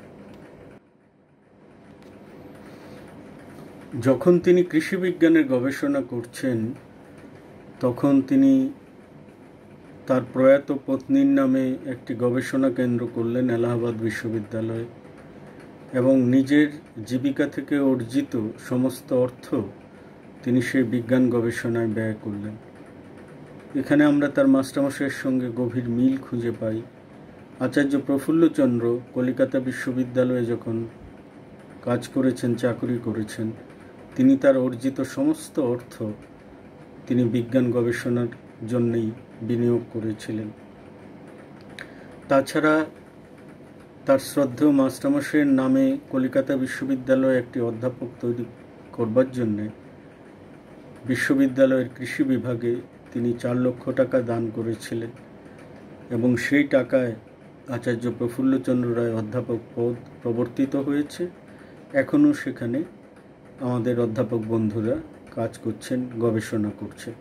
যখন তিনি কৃষি বিজ্ঞানের গবেষণা করছেন তখন তিনি তার প্রয়াত পত্নীর নামে একটি গবেষণা কেন্দ্র করলেন এলাহাবাদ বিশ্ববিদ্যালয়ে এবং নিজের জীবিকা থেকে অর্জিত সমস্ত অর্থ তিনি সেই বিজ্ঞান গবেষণায় ব্যয় করলেন। এখানে আমরা তার মাস্টারমশাইয়ের সঙ্গে গভীর মিল খুঁজে পাই। আচার্য প্রফুল্লচন্দ্র কলিকাতা বিশ্ববিদ্যালয়ে যখন কাজ করেছেন, চাকরি করেছেন, তিনি তার অর্জিত সমস্ত অর্থ তিনি বিজ্ঞান গবেষণার জন্যই বিনিয়োগ করেছিলেন। তাছাড়া তার শ্রদ্ধেয় মাস্টারমশাইয়ের নামে কলিকাতা বিশ্ববিদ্যালয়ে একটি অধ্যাপক তৈরি করবার জন্যে বিশ্ববিদ্যালয়ের কৃষি বিভাগে তিনি 4 লক্ষ টাকা দান করেছিলেন এবং সেই টাকায় আচার্য প্রফুল্লচন্দ্র রায় অধ্যাপক পদ প্রবর্তিত হয়েছে। এখনও সেখানে আমাদের অধ্যাপক বন্ধুরা কাজ করছেন, গবেষণা করছেন।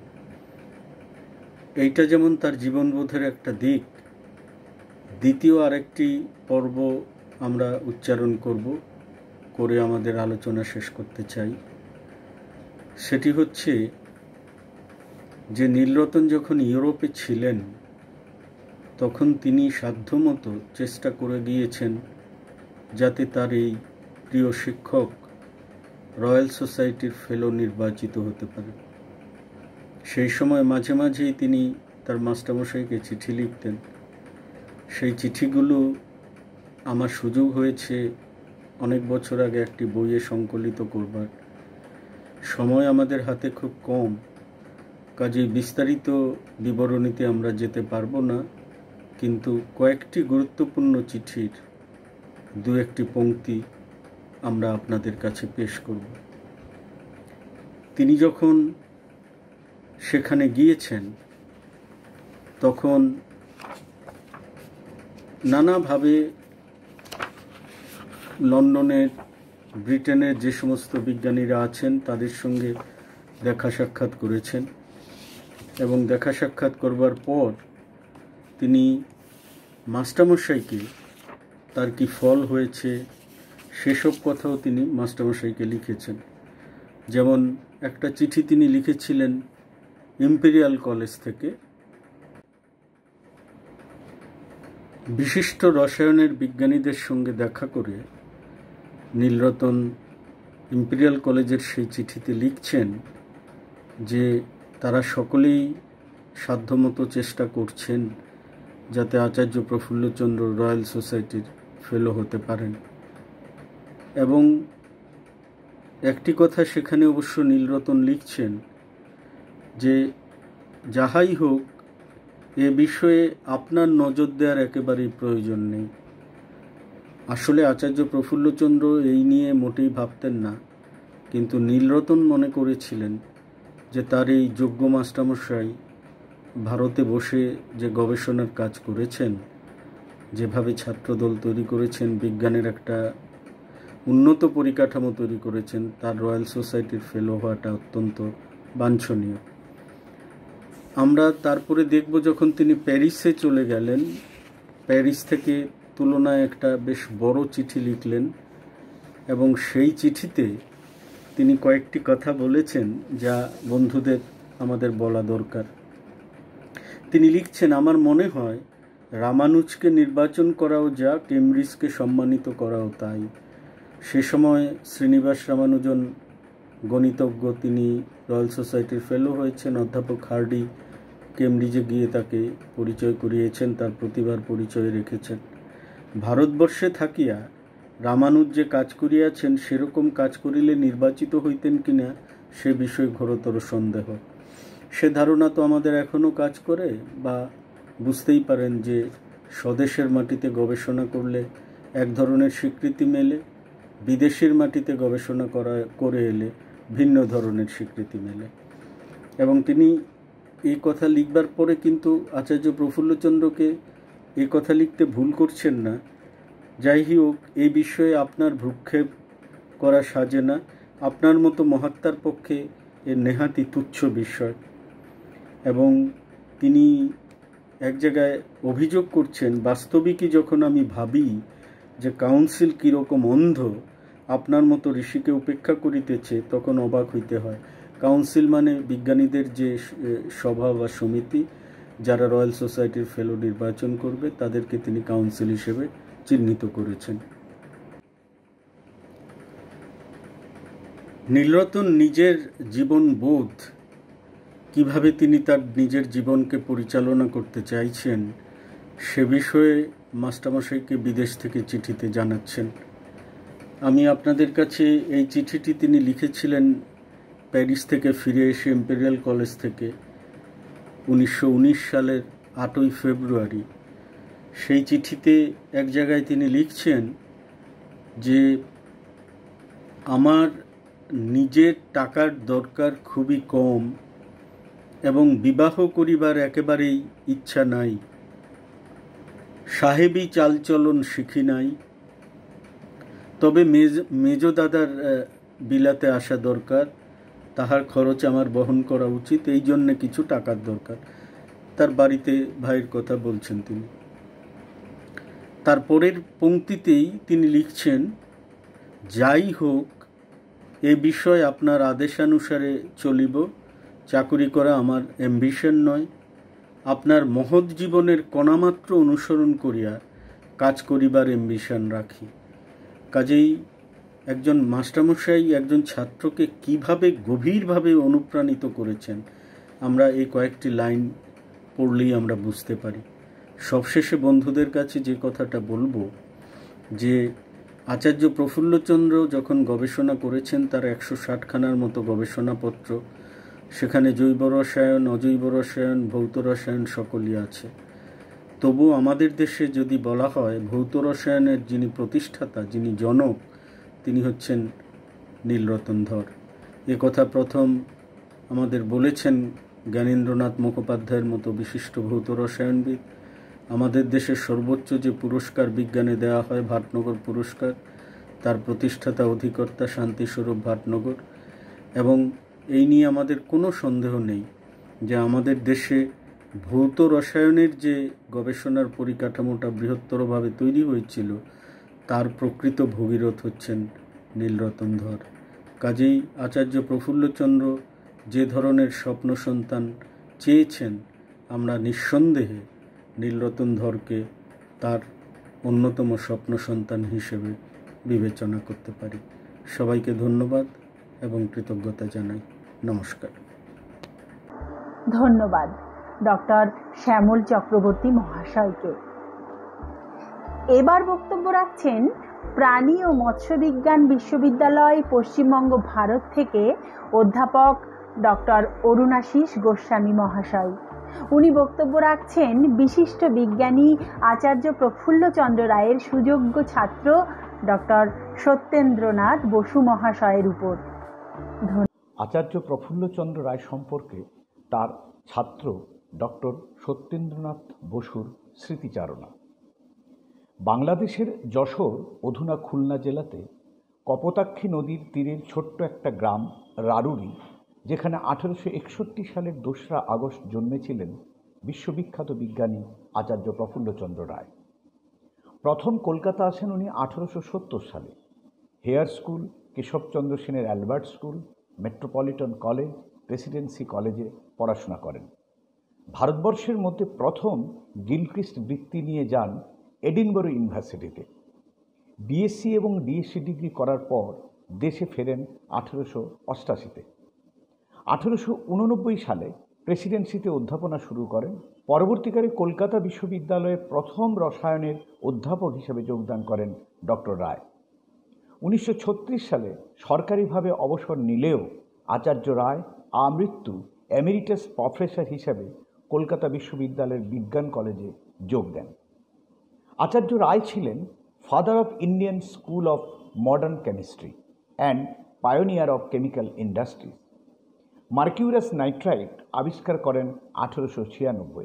এইটা যেমন তার জীবনবোধের একটা দিক। দ্বিতীয় আরেকটি পর্ব আমরা উচ্চারণ করে আমাদের আলোচনা শেষ করতে চাই। সেটি হচ্ছে যে নীলরতন যখন ইউরোপে ছিলেন তখন তিনি সাধ্যমতো চেষ্টা করে গিয়েছেন যাতে তার এই প্রিয় শিক্ষক রয়্যাল সোসাইটির ফেলো নির্বাচিত হতে পারে। সেই সময় মাঝে মাঝেই তিনি তার মাস্টারমশাইকে চিঠি লিখতেন। সেই চিঠিগুলো আমার সুযোগ হয়েছে অনেক বছর আগে একটি বইয়ে সংকলিত করবার। সময় আমাদের হাতে খুব কম, কাজেই বিস্তারিত বিবরণীতে আমরা যেতে পারবো না, কিন্তু কয়েকটি গুরুত্বপূর্ণ চিঠির দু একটি পংক্তি আমরা আপনাদের কাছে পেশ করব। তিনি যখন সেখানে গিয়েছেন তখন নানাভাবে লন্ডনের, ব্রিটেনের যে সমস্ত বিজ্ঞানীরা আছেন তাদের সঙ্গে দেখা সাক্ষাৎ করেছেন, এবং দেখা সাক্ষাৎ করবার পর তিনি মাস্টারমশাইকে তার কি ফল হয়েছে সেসব কথাও তিনি মাস্টারমশাইকে লিখেছেন। যেমন একটা চিঠি তিনি লিখেছিলেন ইম্পেরিয়াল কলেজ থেকে। বিশিষ্ট রসায়নের বিজ্ঞানীদের সঙ্গে দেখা করে নীলরতন ইম্পেরিয়াল কলেজের সেই চিঠিতে লিখছেন যে তারা সকলেই সাধ্যমতো চেষ্টা করছেন যাতে আচার্য প্রফুল্লচন্দ্র রয়্যাল সোসাইটির ফেলো হতে পারেন। এবং একটি কথা সেখানে অবশ্য নীলরতন লিখছেন যে যাহাই হোক, এ বিষয়ে আপনার নজর দেওয়ার একেবারেই প্রয়োজন নেই। আসলে আচার্য প্রফুল্লচন্দ্র এই নিয়ে মোটেই ভাবতেন না, কিন্তু নীলরতন মনে করেছিলেন যে তার এই যোগ্য মাস্টারমশাই ভারতে বসে যে গবেষণার কাজ করেছেন, যেভাবে ছাত্রদল তৈরি করেছেন, বিজ্ঞানের একটা উন্নত পরিকাঠামো তৈরি করেছেন, তার রয়্যাল সোসাইটির ফেলো হওয়াটা অত্যন্ত বাঞ্ছনীয়। আমরা তারপরে দেখব যখন তিনি প্যারিসে চলে গেলেন, প্যারিস থেকে তুলনায় একটা বেশ বড় চিঠি লিখলেন, এবং সেই চিঠিতে তিনি কয়েকটি কথা বলেছেন যা বন্ধুদের আমাদের বলা দরকার। তিনি লিখছেন, আমার মনে হয় রামানুজকে নির্বাচন করাও যা, কেমব্রিজকে সম্মানিত করাও তাই। সে সময় শ্রীনিবাস রামানুজন গণিতজ্ঞ, তিনি রয়্যাল সোসাইটির ফেলো হয়েছেন। অধ্যাপক হার্ডি কেমব্রিজে গিয়ে তাকে পরিচয় করিয়েছেন, তার প্রতিভার পরিচয় রেখেছেন। ভারতবর্ষে থাকিয়া রামানুজ যে কাজ করিয়াছেন সেরকম কাজ করিলে নির্বাচিত হইতেন কিনা সে বিষয়ে ঘোরতর সন্দেহ। সে ধারণা তো আমাদের এখনও কাজ করে, বা বুঝতেই পারেন যে স্বদেশের মাটিতে গবেষণা করলে এক ধরনের স্বীকৃতি মেলে, বিদেশের মাটিতে গবেষণা করে এলে ভিন্ন ধরনের স্বীকৃতি মেলে। এবং তিনি এই কথা লিখবার পরে কিন্তু আচার্য প্রফুল্লচন্দ্রকে এই কথা লিখতে ভুল করছেন না। যাই হোক, এই বিষয়ে আপনার ভ্রুক্ষেপ করা সাজে না, আপনার মতো মহাত্মার পক্ষে এর নেহাতি তুচ্ছ বিষয়। এবং তিনি এক জায়গায় অভিযোগ করছেন, বাস্তবিকই যখন আমি ভাবি যে কাউন্সিল কীরকম অন্ধ, আপনার মতো ঋষিকে উপেক্ষা করিতেছে, তখন অবাক হইতে হয়। কাউন্সিল মানে বিজ্ঞানীদের যে সভা বা সমিতি, যারা রয়্যাল সোসাইটির ফেলো নির্বাচন করবে, তাদেরকে তিনি কাউন্সিল হিসেবে চিহ্নিত করেছেন। নীলরতন নিজের জীবনবোধ, কিভাবে তিনি তার নিজের জীবনকে পরিচালনা করতে চাইছেন, সে বিষয়ে মাস্টারমশাইকে বিদেশ থেকে চিঠিতে জানাচ্ছেন। আমি আপনাদের কাছে এই চিঠিটি তিনি লিখেছিলেন প্যারিস থেকে ফিরে এসে ইম্পেরিয়াল কলেজ থেকে 1919 সালের 8ই ফেব্রুয়ারি। সেই চিঠিতে এক জায়গায় তিনি লিখছেন যে আমার নিজের টাকার দরকার খুবই কম এবং বিবাহ করিবার একেবারেই ইচ্ছা নাই। সাহেবী চালচলন শিখি নাই, তবে মেজ দাদার বিলাতে আসা দরকার, তাহার খরচ আমার বহন করা উচিত, এই জন্যে কিছু টাকার দরকার। তার বাড়িতে ভাইয়ের কথা বলছেন তিনি। তারপরের পংক্তিতেই তিনি লিখছেন, যাই হোক এ বিষয় আপনার আদেশানুসারে চলিব, চাকুরি করা আমার অ্যাম্বিশন নয়, আপনার মহৎ জীবনের কণামাত্র অনুসরণ করিয়া কাজ করিবার অ্যাম্বিশন রাখি। কাজেই একজন মাস্টারমশাই একজন ছাত্রকে কিভাবে গভীরভাবে অনুপ্রাণিত করেছেন আমরা এই কয়েকটি লাইন পড়লেই আমরা বুঝতে পারি। সবশেষে বন্ধুদের কাছে যে কথাটা বলবো, যে আচার্য প্রফুল্লচন্দ্র যখন গবেষণা করেছেন তার 160খানার মতো গবেষণাপত্র, সেখানে জৈব রসায়ন, অজৈব রসায়ন, ভৌত রসায়ন সকলই আছে। তবু আমাদের দেশে যদি বলা হয় ভৌত রসায়নের যিনি প্রতিষ্ঠাতা, যিনি জনক, তিনি হচ্ছেন নীলরতন ধর। এ কথা প্রথম আমাদের বলেছেন জ্ঞানেন্দ্রনাথ মুখোপাধ্যায়ের মতো বিশিষ্ট ভৌত রসায়নবিদ। আমাদের দেশের সর্বোচ্চ যে পুরস্কার বিজ্ঞানে দেওয়া হয়, ভাটনগর পুরস্কার, তার প্রতিষ্ঠাতা অধিকর্তা শান্তিস্বরূপ ভাটনগর। এবং এই নিয়ে আমাদের কোনো সন্দেহ নেই যে আমাদের দেশে ভৌত রসায়নের যে গবেষণার পরিকাঠামোটা বৃহত্তরভাবে তৈরি হয়েছিল, তার প্রকৃত ভগীরথ হচ্ছেন নীলরতন ধর। কাজেই আচার্য প্রফুল্লচন্দ্র যে ধরনের স্বপ্ন সন্তান চেয়েছেন, আমরা নিঃসন্দেহে নীলরতন ধরকে তার অন্যতম স্বপ্ন সন্তান হিসেবে বিবেচনা করতে পারি। সবাইকে ধন্যবাদ এবং কৃতজ্ঞতা জানাই। নমস্কার। ধন্যবাদ ডক্টর শ্যামল চক্রবর্তী মহাশয়কে। এবার বক্তব্য রাখছেন প্রাণী ও মৎস্য বিজ্ঞান বিশ্ববিদ্যালয়, পশ্চিমবঙ্গ, ভারত থেকে অধ্যাপক ডক্টর অরুণাশিস গোস্বামী মহাশয়। উনি বক্তব্য রাখছেন বিশিষ্ট বিজ্ঞানী আচার্য প্রফুল্লচন্দ্র রায়ের সুযোগ্য ছাত্র ডক্টর সত্যেন্দ্রনাথ বসু মহাশয়ের উপর। আচার্য প্রফুল্লচন্দ্র রায় সম্পর্কে তার ছাত্র ডক্টর সত্যেন্দ্রনাথ বসুর স্মৃতিচারণা। বাংলাদেশের যশোর, অধুনা খুলনা জেলাতে কপোতাক্ষী নদীর তীরের ছোট্ট একটা গ্রাম রারুরি, যেখানে 1861 সালের 2রা আগস্ট জন্মেছিলেন বিশ্ববিখ্যাত বিজ্ঞানী আচার্য প্রফুল্লচন্দ্র রায়। প্রথম কলকাতা আসেন উনি 1870 সালে। হেয়ার স্কুল, কেশবচন্দ্র সেনের Albert school, Metropolitan college, Presidency কলেজে পড়াশোনা করেন। ভারতবর্ষের মধ্যে প্রথম গিলক্রিস্ট বৃত্তি নিয়ে যান এডিনবরো ইউনিভার্সিটিতে। বিএসসি এবং ডিএসসি ডিগ্রি করার পর দেশে ফেরেন 1888-তে। 1889 সালে প্রেসিডেন্সিতে অধ্যাপনা শুরু করেন। পরবর্তীকালে কলকাতা বিশ্ববিদ্যালয়ে প্রথম রসায়নের অধ্যাপক হিসেবে যোগদান করেন ডক্টর রায়। 1936 সালে সরকারিভাবে অবসর নিলেও আচার্য রায় আমৃত্যু এমেরিটাস প্রফেসর হিসেবে কলকাতা বিশ্ববিদ্যালয়ের বিজ্ঞান কলেজে যোগ দেন। আচার্য রায় ছিলেন father of Indian school of modern chemistry and pioneer of chemical industries. Mercurous nitrite আবিষ্কার করেন 1896।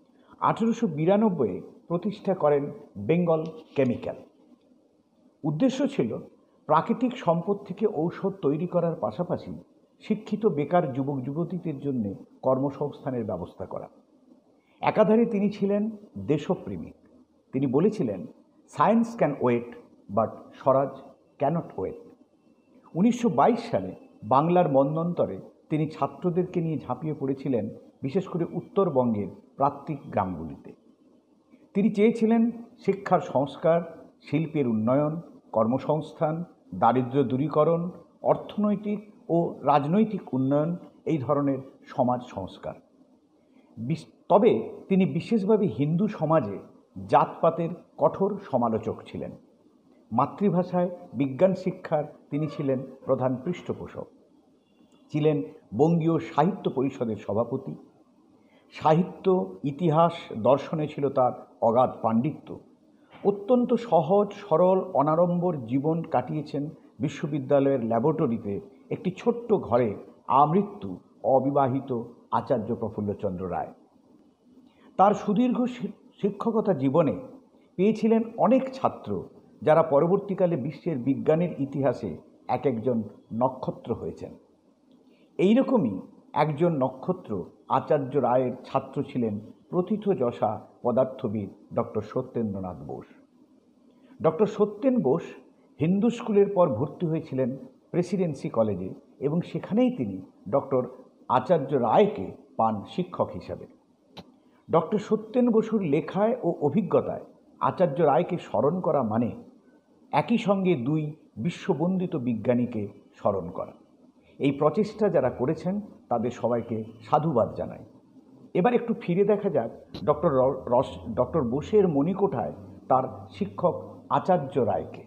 1892 প্রতিষ্ঠা করেন বেঙ্গল কেমিক্যাল। উদ্দেশ্য ছিল প্রাকৃতিক সম্পদ থেকে ঔষধ তৈরি করার পাশাপাশি শিক্ষিত বেকার যুবক যুবতীদের জন্য কর্মসংস্থানের ব্যবস্থা করা। একাধারে তিনি ছিলেন দেশপ্রেমিক। তিনি বলেছিলেন, science can wait but swaraj cannot wait. 1922 সালে বাংলার মন্বন্তরে তিনি ছাত্রদেরকে নিয়ে ঝাঁপিয়ে পড়েছিলেন বিশেষ করে উত্তরবঙ্গের প্রান্তিক গ্রামগুলিতে। তিনি চেয়েছিলেন শিক্ষার সংস্কার, শিল্পের উন্নয়ন, কর্মসংস্থান, দারিদ্র্য দূরীকরণ, অর্থনৈতিক ও রাজনৈতিক উন্নয়ন, এই ধরনের সমাজ সংস্কার। তবে তিনি বিশেষভাবে হিন্দু সমাজে জাতপাতের কঠোর সমালোচক ছিলেন। মাতৃভাষায় বিজ্ঞান শিক্ষার তিনি ছিলেন প্রধান পৃষ্ঠপোষক। ছিলেন বঙ্গীয় সাহিত্য পরিষদের সভাপতি। সাহিত্য, ইতিহাস, দর্শনে ছিল তার অগাধ পাণ্ডিত্য। অত্যন্ত সহজ সরল অনাড়ম্বর জীবন কাটিয়েছেন বিশ্ববিদ্যালয়ের ল্যাবরেটরিতে একটি ছোট্ট ঘরে আমৃত্যু অবিবাহিত আচার্য প্রফুল্লচন্দ্র রায়। তার সুদীর্ঘ শিক্ষকতা জীবনে পেয়েছিলেন অনেক ছাত্র, যারা পরবর্তীকালে বিশ্বের বিজ্ঞানের ইতিহাসে এক একজন নক্ষত্র হয়েছেন। এইরকমই একজন নক্ষত্র আচার্য রায়ের ছাত্র ছিলেন প্রথিতযশা পদার্থবিদ ডক্টর সত্যেন্দ্রনাথ বোস। ডক্টর সত্যেন বোস হিন্দু স্কুলের পর ভর্তি হয়েছিলেন প্রেসিডেন্সি কলেজে এবং সেখানেই তিনি ডক্টর আচার্য রায়কে পান শিক্ষক হিসাবে। ডক্টর সত্যেন বসুর লেখায় ও অভিজ্ঞতায় আচার্য রায়কে স্মরণ করা মানে একই সঙ্গে দুই বিশ্ববন্দিত বিজ্ঞানীকে স্মরণ করা। এই প্রচেষ্টা যারা করেছেন তাদের সবাইকে সাধুবাদ জানাই। এবার একটু ফিরে দেখা যাক ডক্টর বোসের মণিকোঠায় তার শিক্ষক আচার্য রায়কে।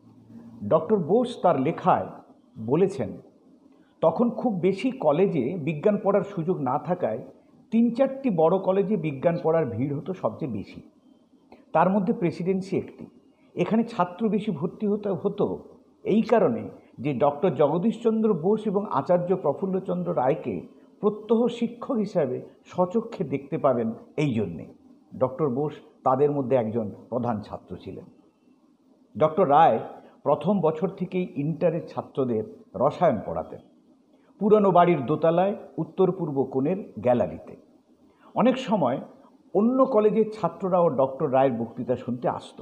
ডক্টর বোস তার লেখায় বলেছেন, তখন খুব বেশি কলেজে বিজ্ঞান পড়ার সুযোগ না থাকায় ৩-৪টি বড় কলেজে বিজ্ঞান পড়ার ভিড় হতো সবচেয়ে বেশি। তার মধ্যে প্রেসিডেন্সি একটি। এখানে ছাত্র বেশি ভর্তি হতো এই কারণে যে ডক্টর জগদীশচন্দ্র বোস এবং আচার্য প্রফুল্লচন্দ্র রায়কে প্রত্যহ শিক্ষক হিসাবে স্বচক্ষে দেখতে পাবেন। এই জন্যে ডক্টর বোস তাদের মধ্যে একজন প্রধান ছাত্র ছিলেন। ডক্টর রায় প্রথম বছর থেকেই ইন্টারের ছাত্রদের রসায়ন পড়াতেন পুরনো বাড়ির দোতলায় উত্তর পূর্ব কোণের গ্যালারিতে। অনেক সময় অন্য কলেজের ছাত্ররাও ডক্টর রায়ের বক্তৃতা শুনতে আসত।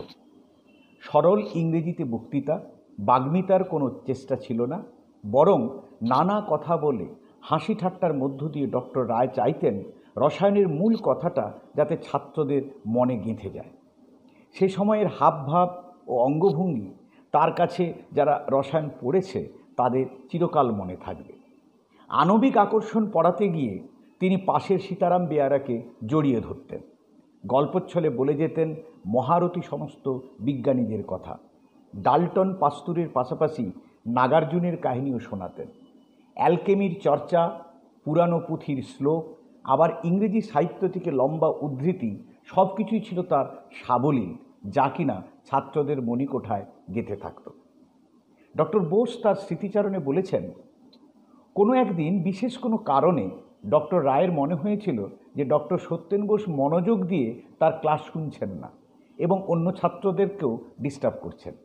সরল ইংরেজিতে বক্তৃতা, বাগ্মিতার কোনো চেষ্টা ছিল না, বরং নানা কথা বলে হাসি ঠাট্টার মধ্য দিয়ে ডক্টর রায় চাইতেন রসায়নের মূল কথাটা যাতে ছাত্রদের মনে গেঁথে যায়। সে সময়ের হাবভাব ও অঙ্গভঙ্গি তার কাছে যারা রসায়ন পড়েছে তাদের চিরকাল মনে থাকবে। আণবিক আকর্ষণ পড়াতে গিয়ে তিনি পাশের সীতারাম বেয়ারাকে জড়িয়ে ধরতেন, গল্পচ্ছলে বলে যেতেন মহারথী সমস্ত বিজ্ঞানীদের কথা। ডাল্টন পাস্তুরের পাশাপাশি নাগার্জুনের কাহিনীও শোনাতেন। অ্যালকেমির চর্চা, পুরানো পুঁথির শ্লোক, আবার ইংরেজি সাহিত্য থেকে লম্বা উদ্ধৃতি সব কিছুই ছিল তার সাবলীল, যা কিনা ছাত্রদের মণিকোঠায় গেঁথে থাকত। ডক্টর বোস তার স্মৃতিচারণে বলেছেন, কোনো একদিন বিশেষ কোনো কারণে ডক্টর রায়ের মনে হয়েছিল যে ডক্টর সত্যেন বোস মনোযোগ দিয়ে তার ক্লাস শুনছেন না এবং অন্য ছাত্রদেরকেও ডিস্টার্ব করছেন।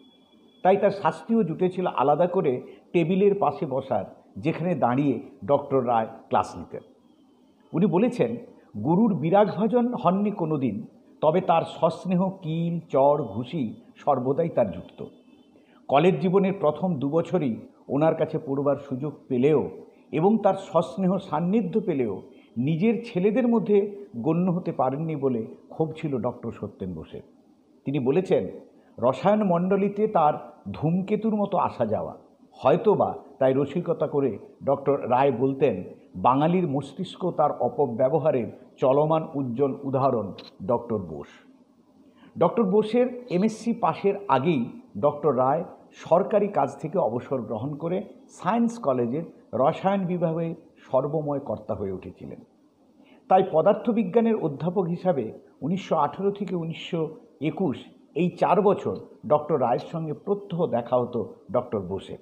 তাই তার শাস্তিও জুটেছিল আলাদা করে টেবিলের পাশে বসার, যেখানে দাঁড়িয়ে ডক্টর রায় ক্লাস নিতেন। উনি বলেছেন, গুরুর বিরাগভাজন হননি কোনো দিন, তবে তার সস্নেহ কিল, চড়, ঘুষি সর্বদাই তার যুক্ত। কলেজ জীবনের প্রথম 2 বছরই ওনার কাছে পড়বার সুযোগ পেলেও এবং তার সস্নেহ সান্নিধ্য পেলেও নিজের ছেলেদের মধ্যে গণ্য হতে পারেননি বলে ক্ষোভ ছিল ডক্টর সত্যেন বোসের। তিনি বলেছেন, রসায়ন মণ্ডলীতে তার ধূমকেতুর মতো আসা যাওয়া, হয়তোবা তাই রসিকতা করে ডক্টর রায় বলতেন, বাঙালির মস্তিষ্ক তার অপব্যবহারের চলমান উজ্জ্বল উদাহরণ ডক্টর বোস। ডক্টর বোসের এমএসসি পাশের আগেই ডক্টর রায় সরকারি কাজ থেকে অবসর গ্রহণ করে সায়েন্স কলেজের রসায়ন বিভাগে সর্বময় কর্তা হয়ে উঠেছিলেন। তাই পদার্থবিজ্ঞানের অধ্যাপক হিসাবে 1918 থেকে 1921 এই 4 বছর ডক্টর রায়ের সঙ্গে প্রত্যহ দেখা হতো ডক্টর বোসের।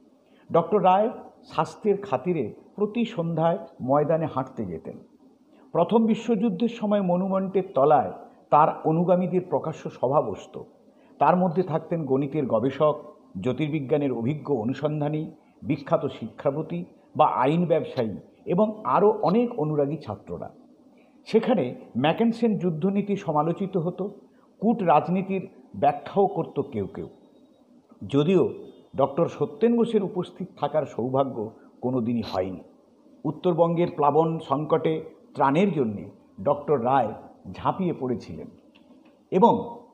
ডক্টর রায় স্বাস্থ্যের খাতিরে প্রতি সন্ধ্যায় ময়দানে হাঁটতে যেতেন। প্রথম বিশ্বযুদ্ধের সময় মনুমেন্টের তলায় তার অনুগামীদের প্রকাশ্য সভা বসত। তার মধ্যে থাকতেন গণিতের গবেষক, জ্যোতির্বিজ্ঞানের অভিজ্ঞ অনুসন্ধানী, বিখ্যাত শিক্ষাপতি বা আইন ব্যবসায়ী এবং আরও অনেক অনুরাগী ছাত্ররা। সেখানে ম্যাকেনসেন যুদ্ধনীতি সমালোচিত হতো, কূট রাজনীতির ব্যাখ্যাও করত কেউ কেউ। যদিও ডক্টর সত্যেন বোসের উপস্থিত থাকার সৌভাগ্য কোনো দিনই হয়নি। উত্তরবঙ্গের প্লাবন সংকটে ত্রাণের জন্যে ডক্টর রায় ঝাঁপিয়ে পড়েছিলেন এবং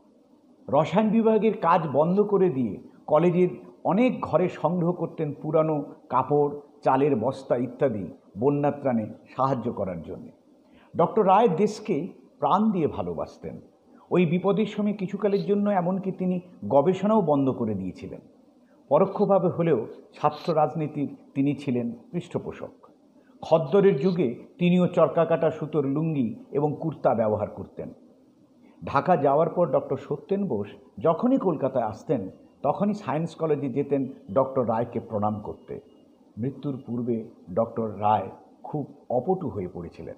রসায়ন বিভাগের কাজ বন্ধ করে দিয়ে কলেজের অনেক ঘরে সংগ্রহ করতেন পুরানো কাপড়, চালের বস্তা ইত্যাদি বন্যা ত্রাণে সাহায্য করার জন্য। ডক্টর রায় দেশকে প্রাণ দিয়ে ভালোবাসতেন। ওই বিপদের সময় কিছুকালের জন্য এমনকি তিনি গবেষণাও বন্ধ করে দিয়েছিলেন। পরোক্ষভাবে হলেও ছাত্র রাজনীতির তিনি ছিলেন পৃষ্ঠপোষক। খদ্দরের যুগে তিনিও চরকা কাটা সুতোর লুঙ্গি এবং কুর্তা ব্যবহার করতেন। ঢাকা যাওয়ার পর ডক্টর সত্যেন বোস যখনই কলকাতায় আসতেন তখনই সায়েন্স কলেজে যেতেন ডক্টর রায়কে প্রণাম করতে। মৃত্যুর পূর্বে ডক্টর রায় খুব অপটু হয়ে পড়েছিলেন।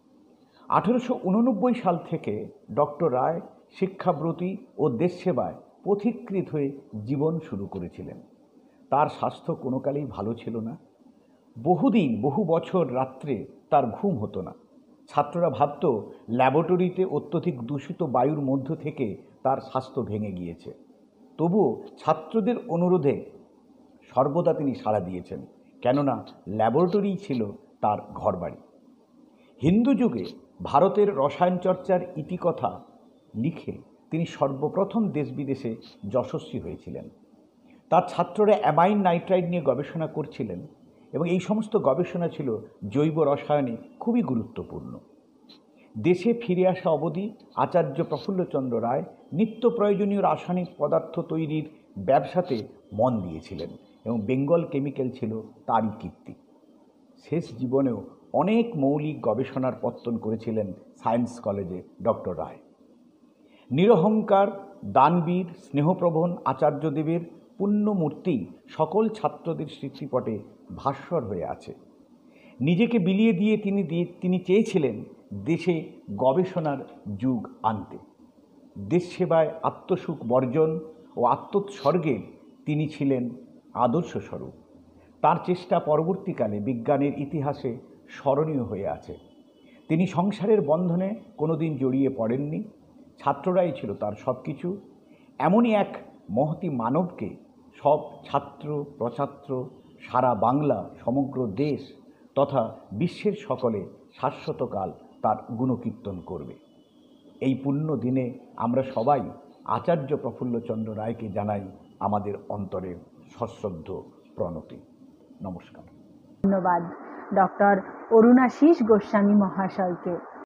1889 সাল থেকে ডক্টর রায় শিক্ষাব্রতী ও দেশসেবায় পথিকৃত হয়ে জীবন শুরু করেছিলেন। তার স্বাস্থ্য কোনো কালেই ভালো ছিল না। বহু বছর রাত্রে তার ঘুম হতো না। ছাত্ররা ভাবত ল্যাবরেটরিতে অত্যধিক দূষিত বায়ুর মধ্য থেকে তার স্বাস্থ্য ভেঙে গিয়েছে। তবুও ছাত্রদের অনুরোধে সর্বদা তিনি সাড়া দিয়েছেন, কেননা ল্যাবরেটরিই ছিল তার ঘরবাড়ি। হিন্দু যুগে ভারতের রসায়ন চর্চার ইতিকথা লিখে তিনি সর্বপ্রথম দেশ বিদেশে যশস্বী হয়েছিলেন। তার ছাত্ররা অ্যামাইন নাইট্রাইড নিয়ে গবেষণা করছিলেন এবং এই সমস্ত গবেষণা ছিল জৈব রসায়নে খুবই গুরুত্বপূর্ণ। দেশে ফিরে আসা অবধি আচার্য প্রফুল্লচন্দ্র রায় নিত্য প্রয়োজনীয় রাসায়নিক পদার্থ তৈরির ব্যবসাতে মন দিয়েছিলেন এবং বেঙ্গল কেমিক্যাল ছিল তারই কীর্তি। শেষ জীবনেও অনেক মৌলিক গবেষণার পত্তন করেছিলেন সায়েন্স কলেজে ডক্টর রায়। নিরহংকার, দানবীর, স্নেহপ্রবণ আচার্যদেবের পুণ্যমূর্তি সকল ছাত্রদের স্মৃতিপটে ভাস্বর হয়ে আছে। নিজেকে বিলিয়ে দিয়ে তিনি চেয়েছিলেন দেশে গবেষণার যুগ আনতে। দেশ সেবায় আত্মসুখ বর্জন ও আত্মোৎসর্গের তিনি ছিলেন আদর্শ স্বরূপ। তার চেষ্টা পরবর্তীকালে বিজ্ঞানের ইতিহাসে স্মরণীয় হয়ে আছে। তিনি সংসারের বন্ধনে কোনোদিন জড়িয়ে পড়েননি। ছাত্ররাই ছিল তার সব কিছু। এমনই এক মহতি মানবকে সব ছাত্র প্রছাত্র, সারা বাংলা, সমগ্র দেশ তথা বিশ্বের সকলে শাশ্বতকাল তার গুণকীর্তন করবে। এই পুণ্য দিনে আমরা সবাই আচার্য প্রফুল্লচন্দ্র রায়কে জানাই আমাদের অন্তরের সশ্রদ্ধ প্রণতি। নমস্কার। ধন্যবাদ ডক্টর অরুণাশিস গোস্বামী মহাশয়কে।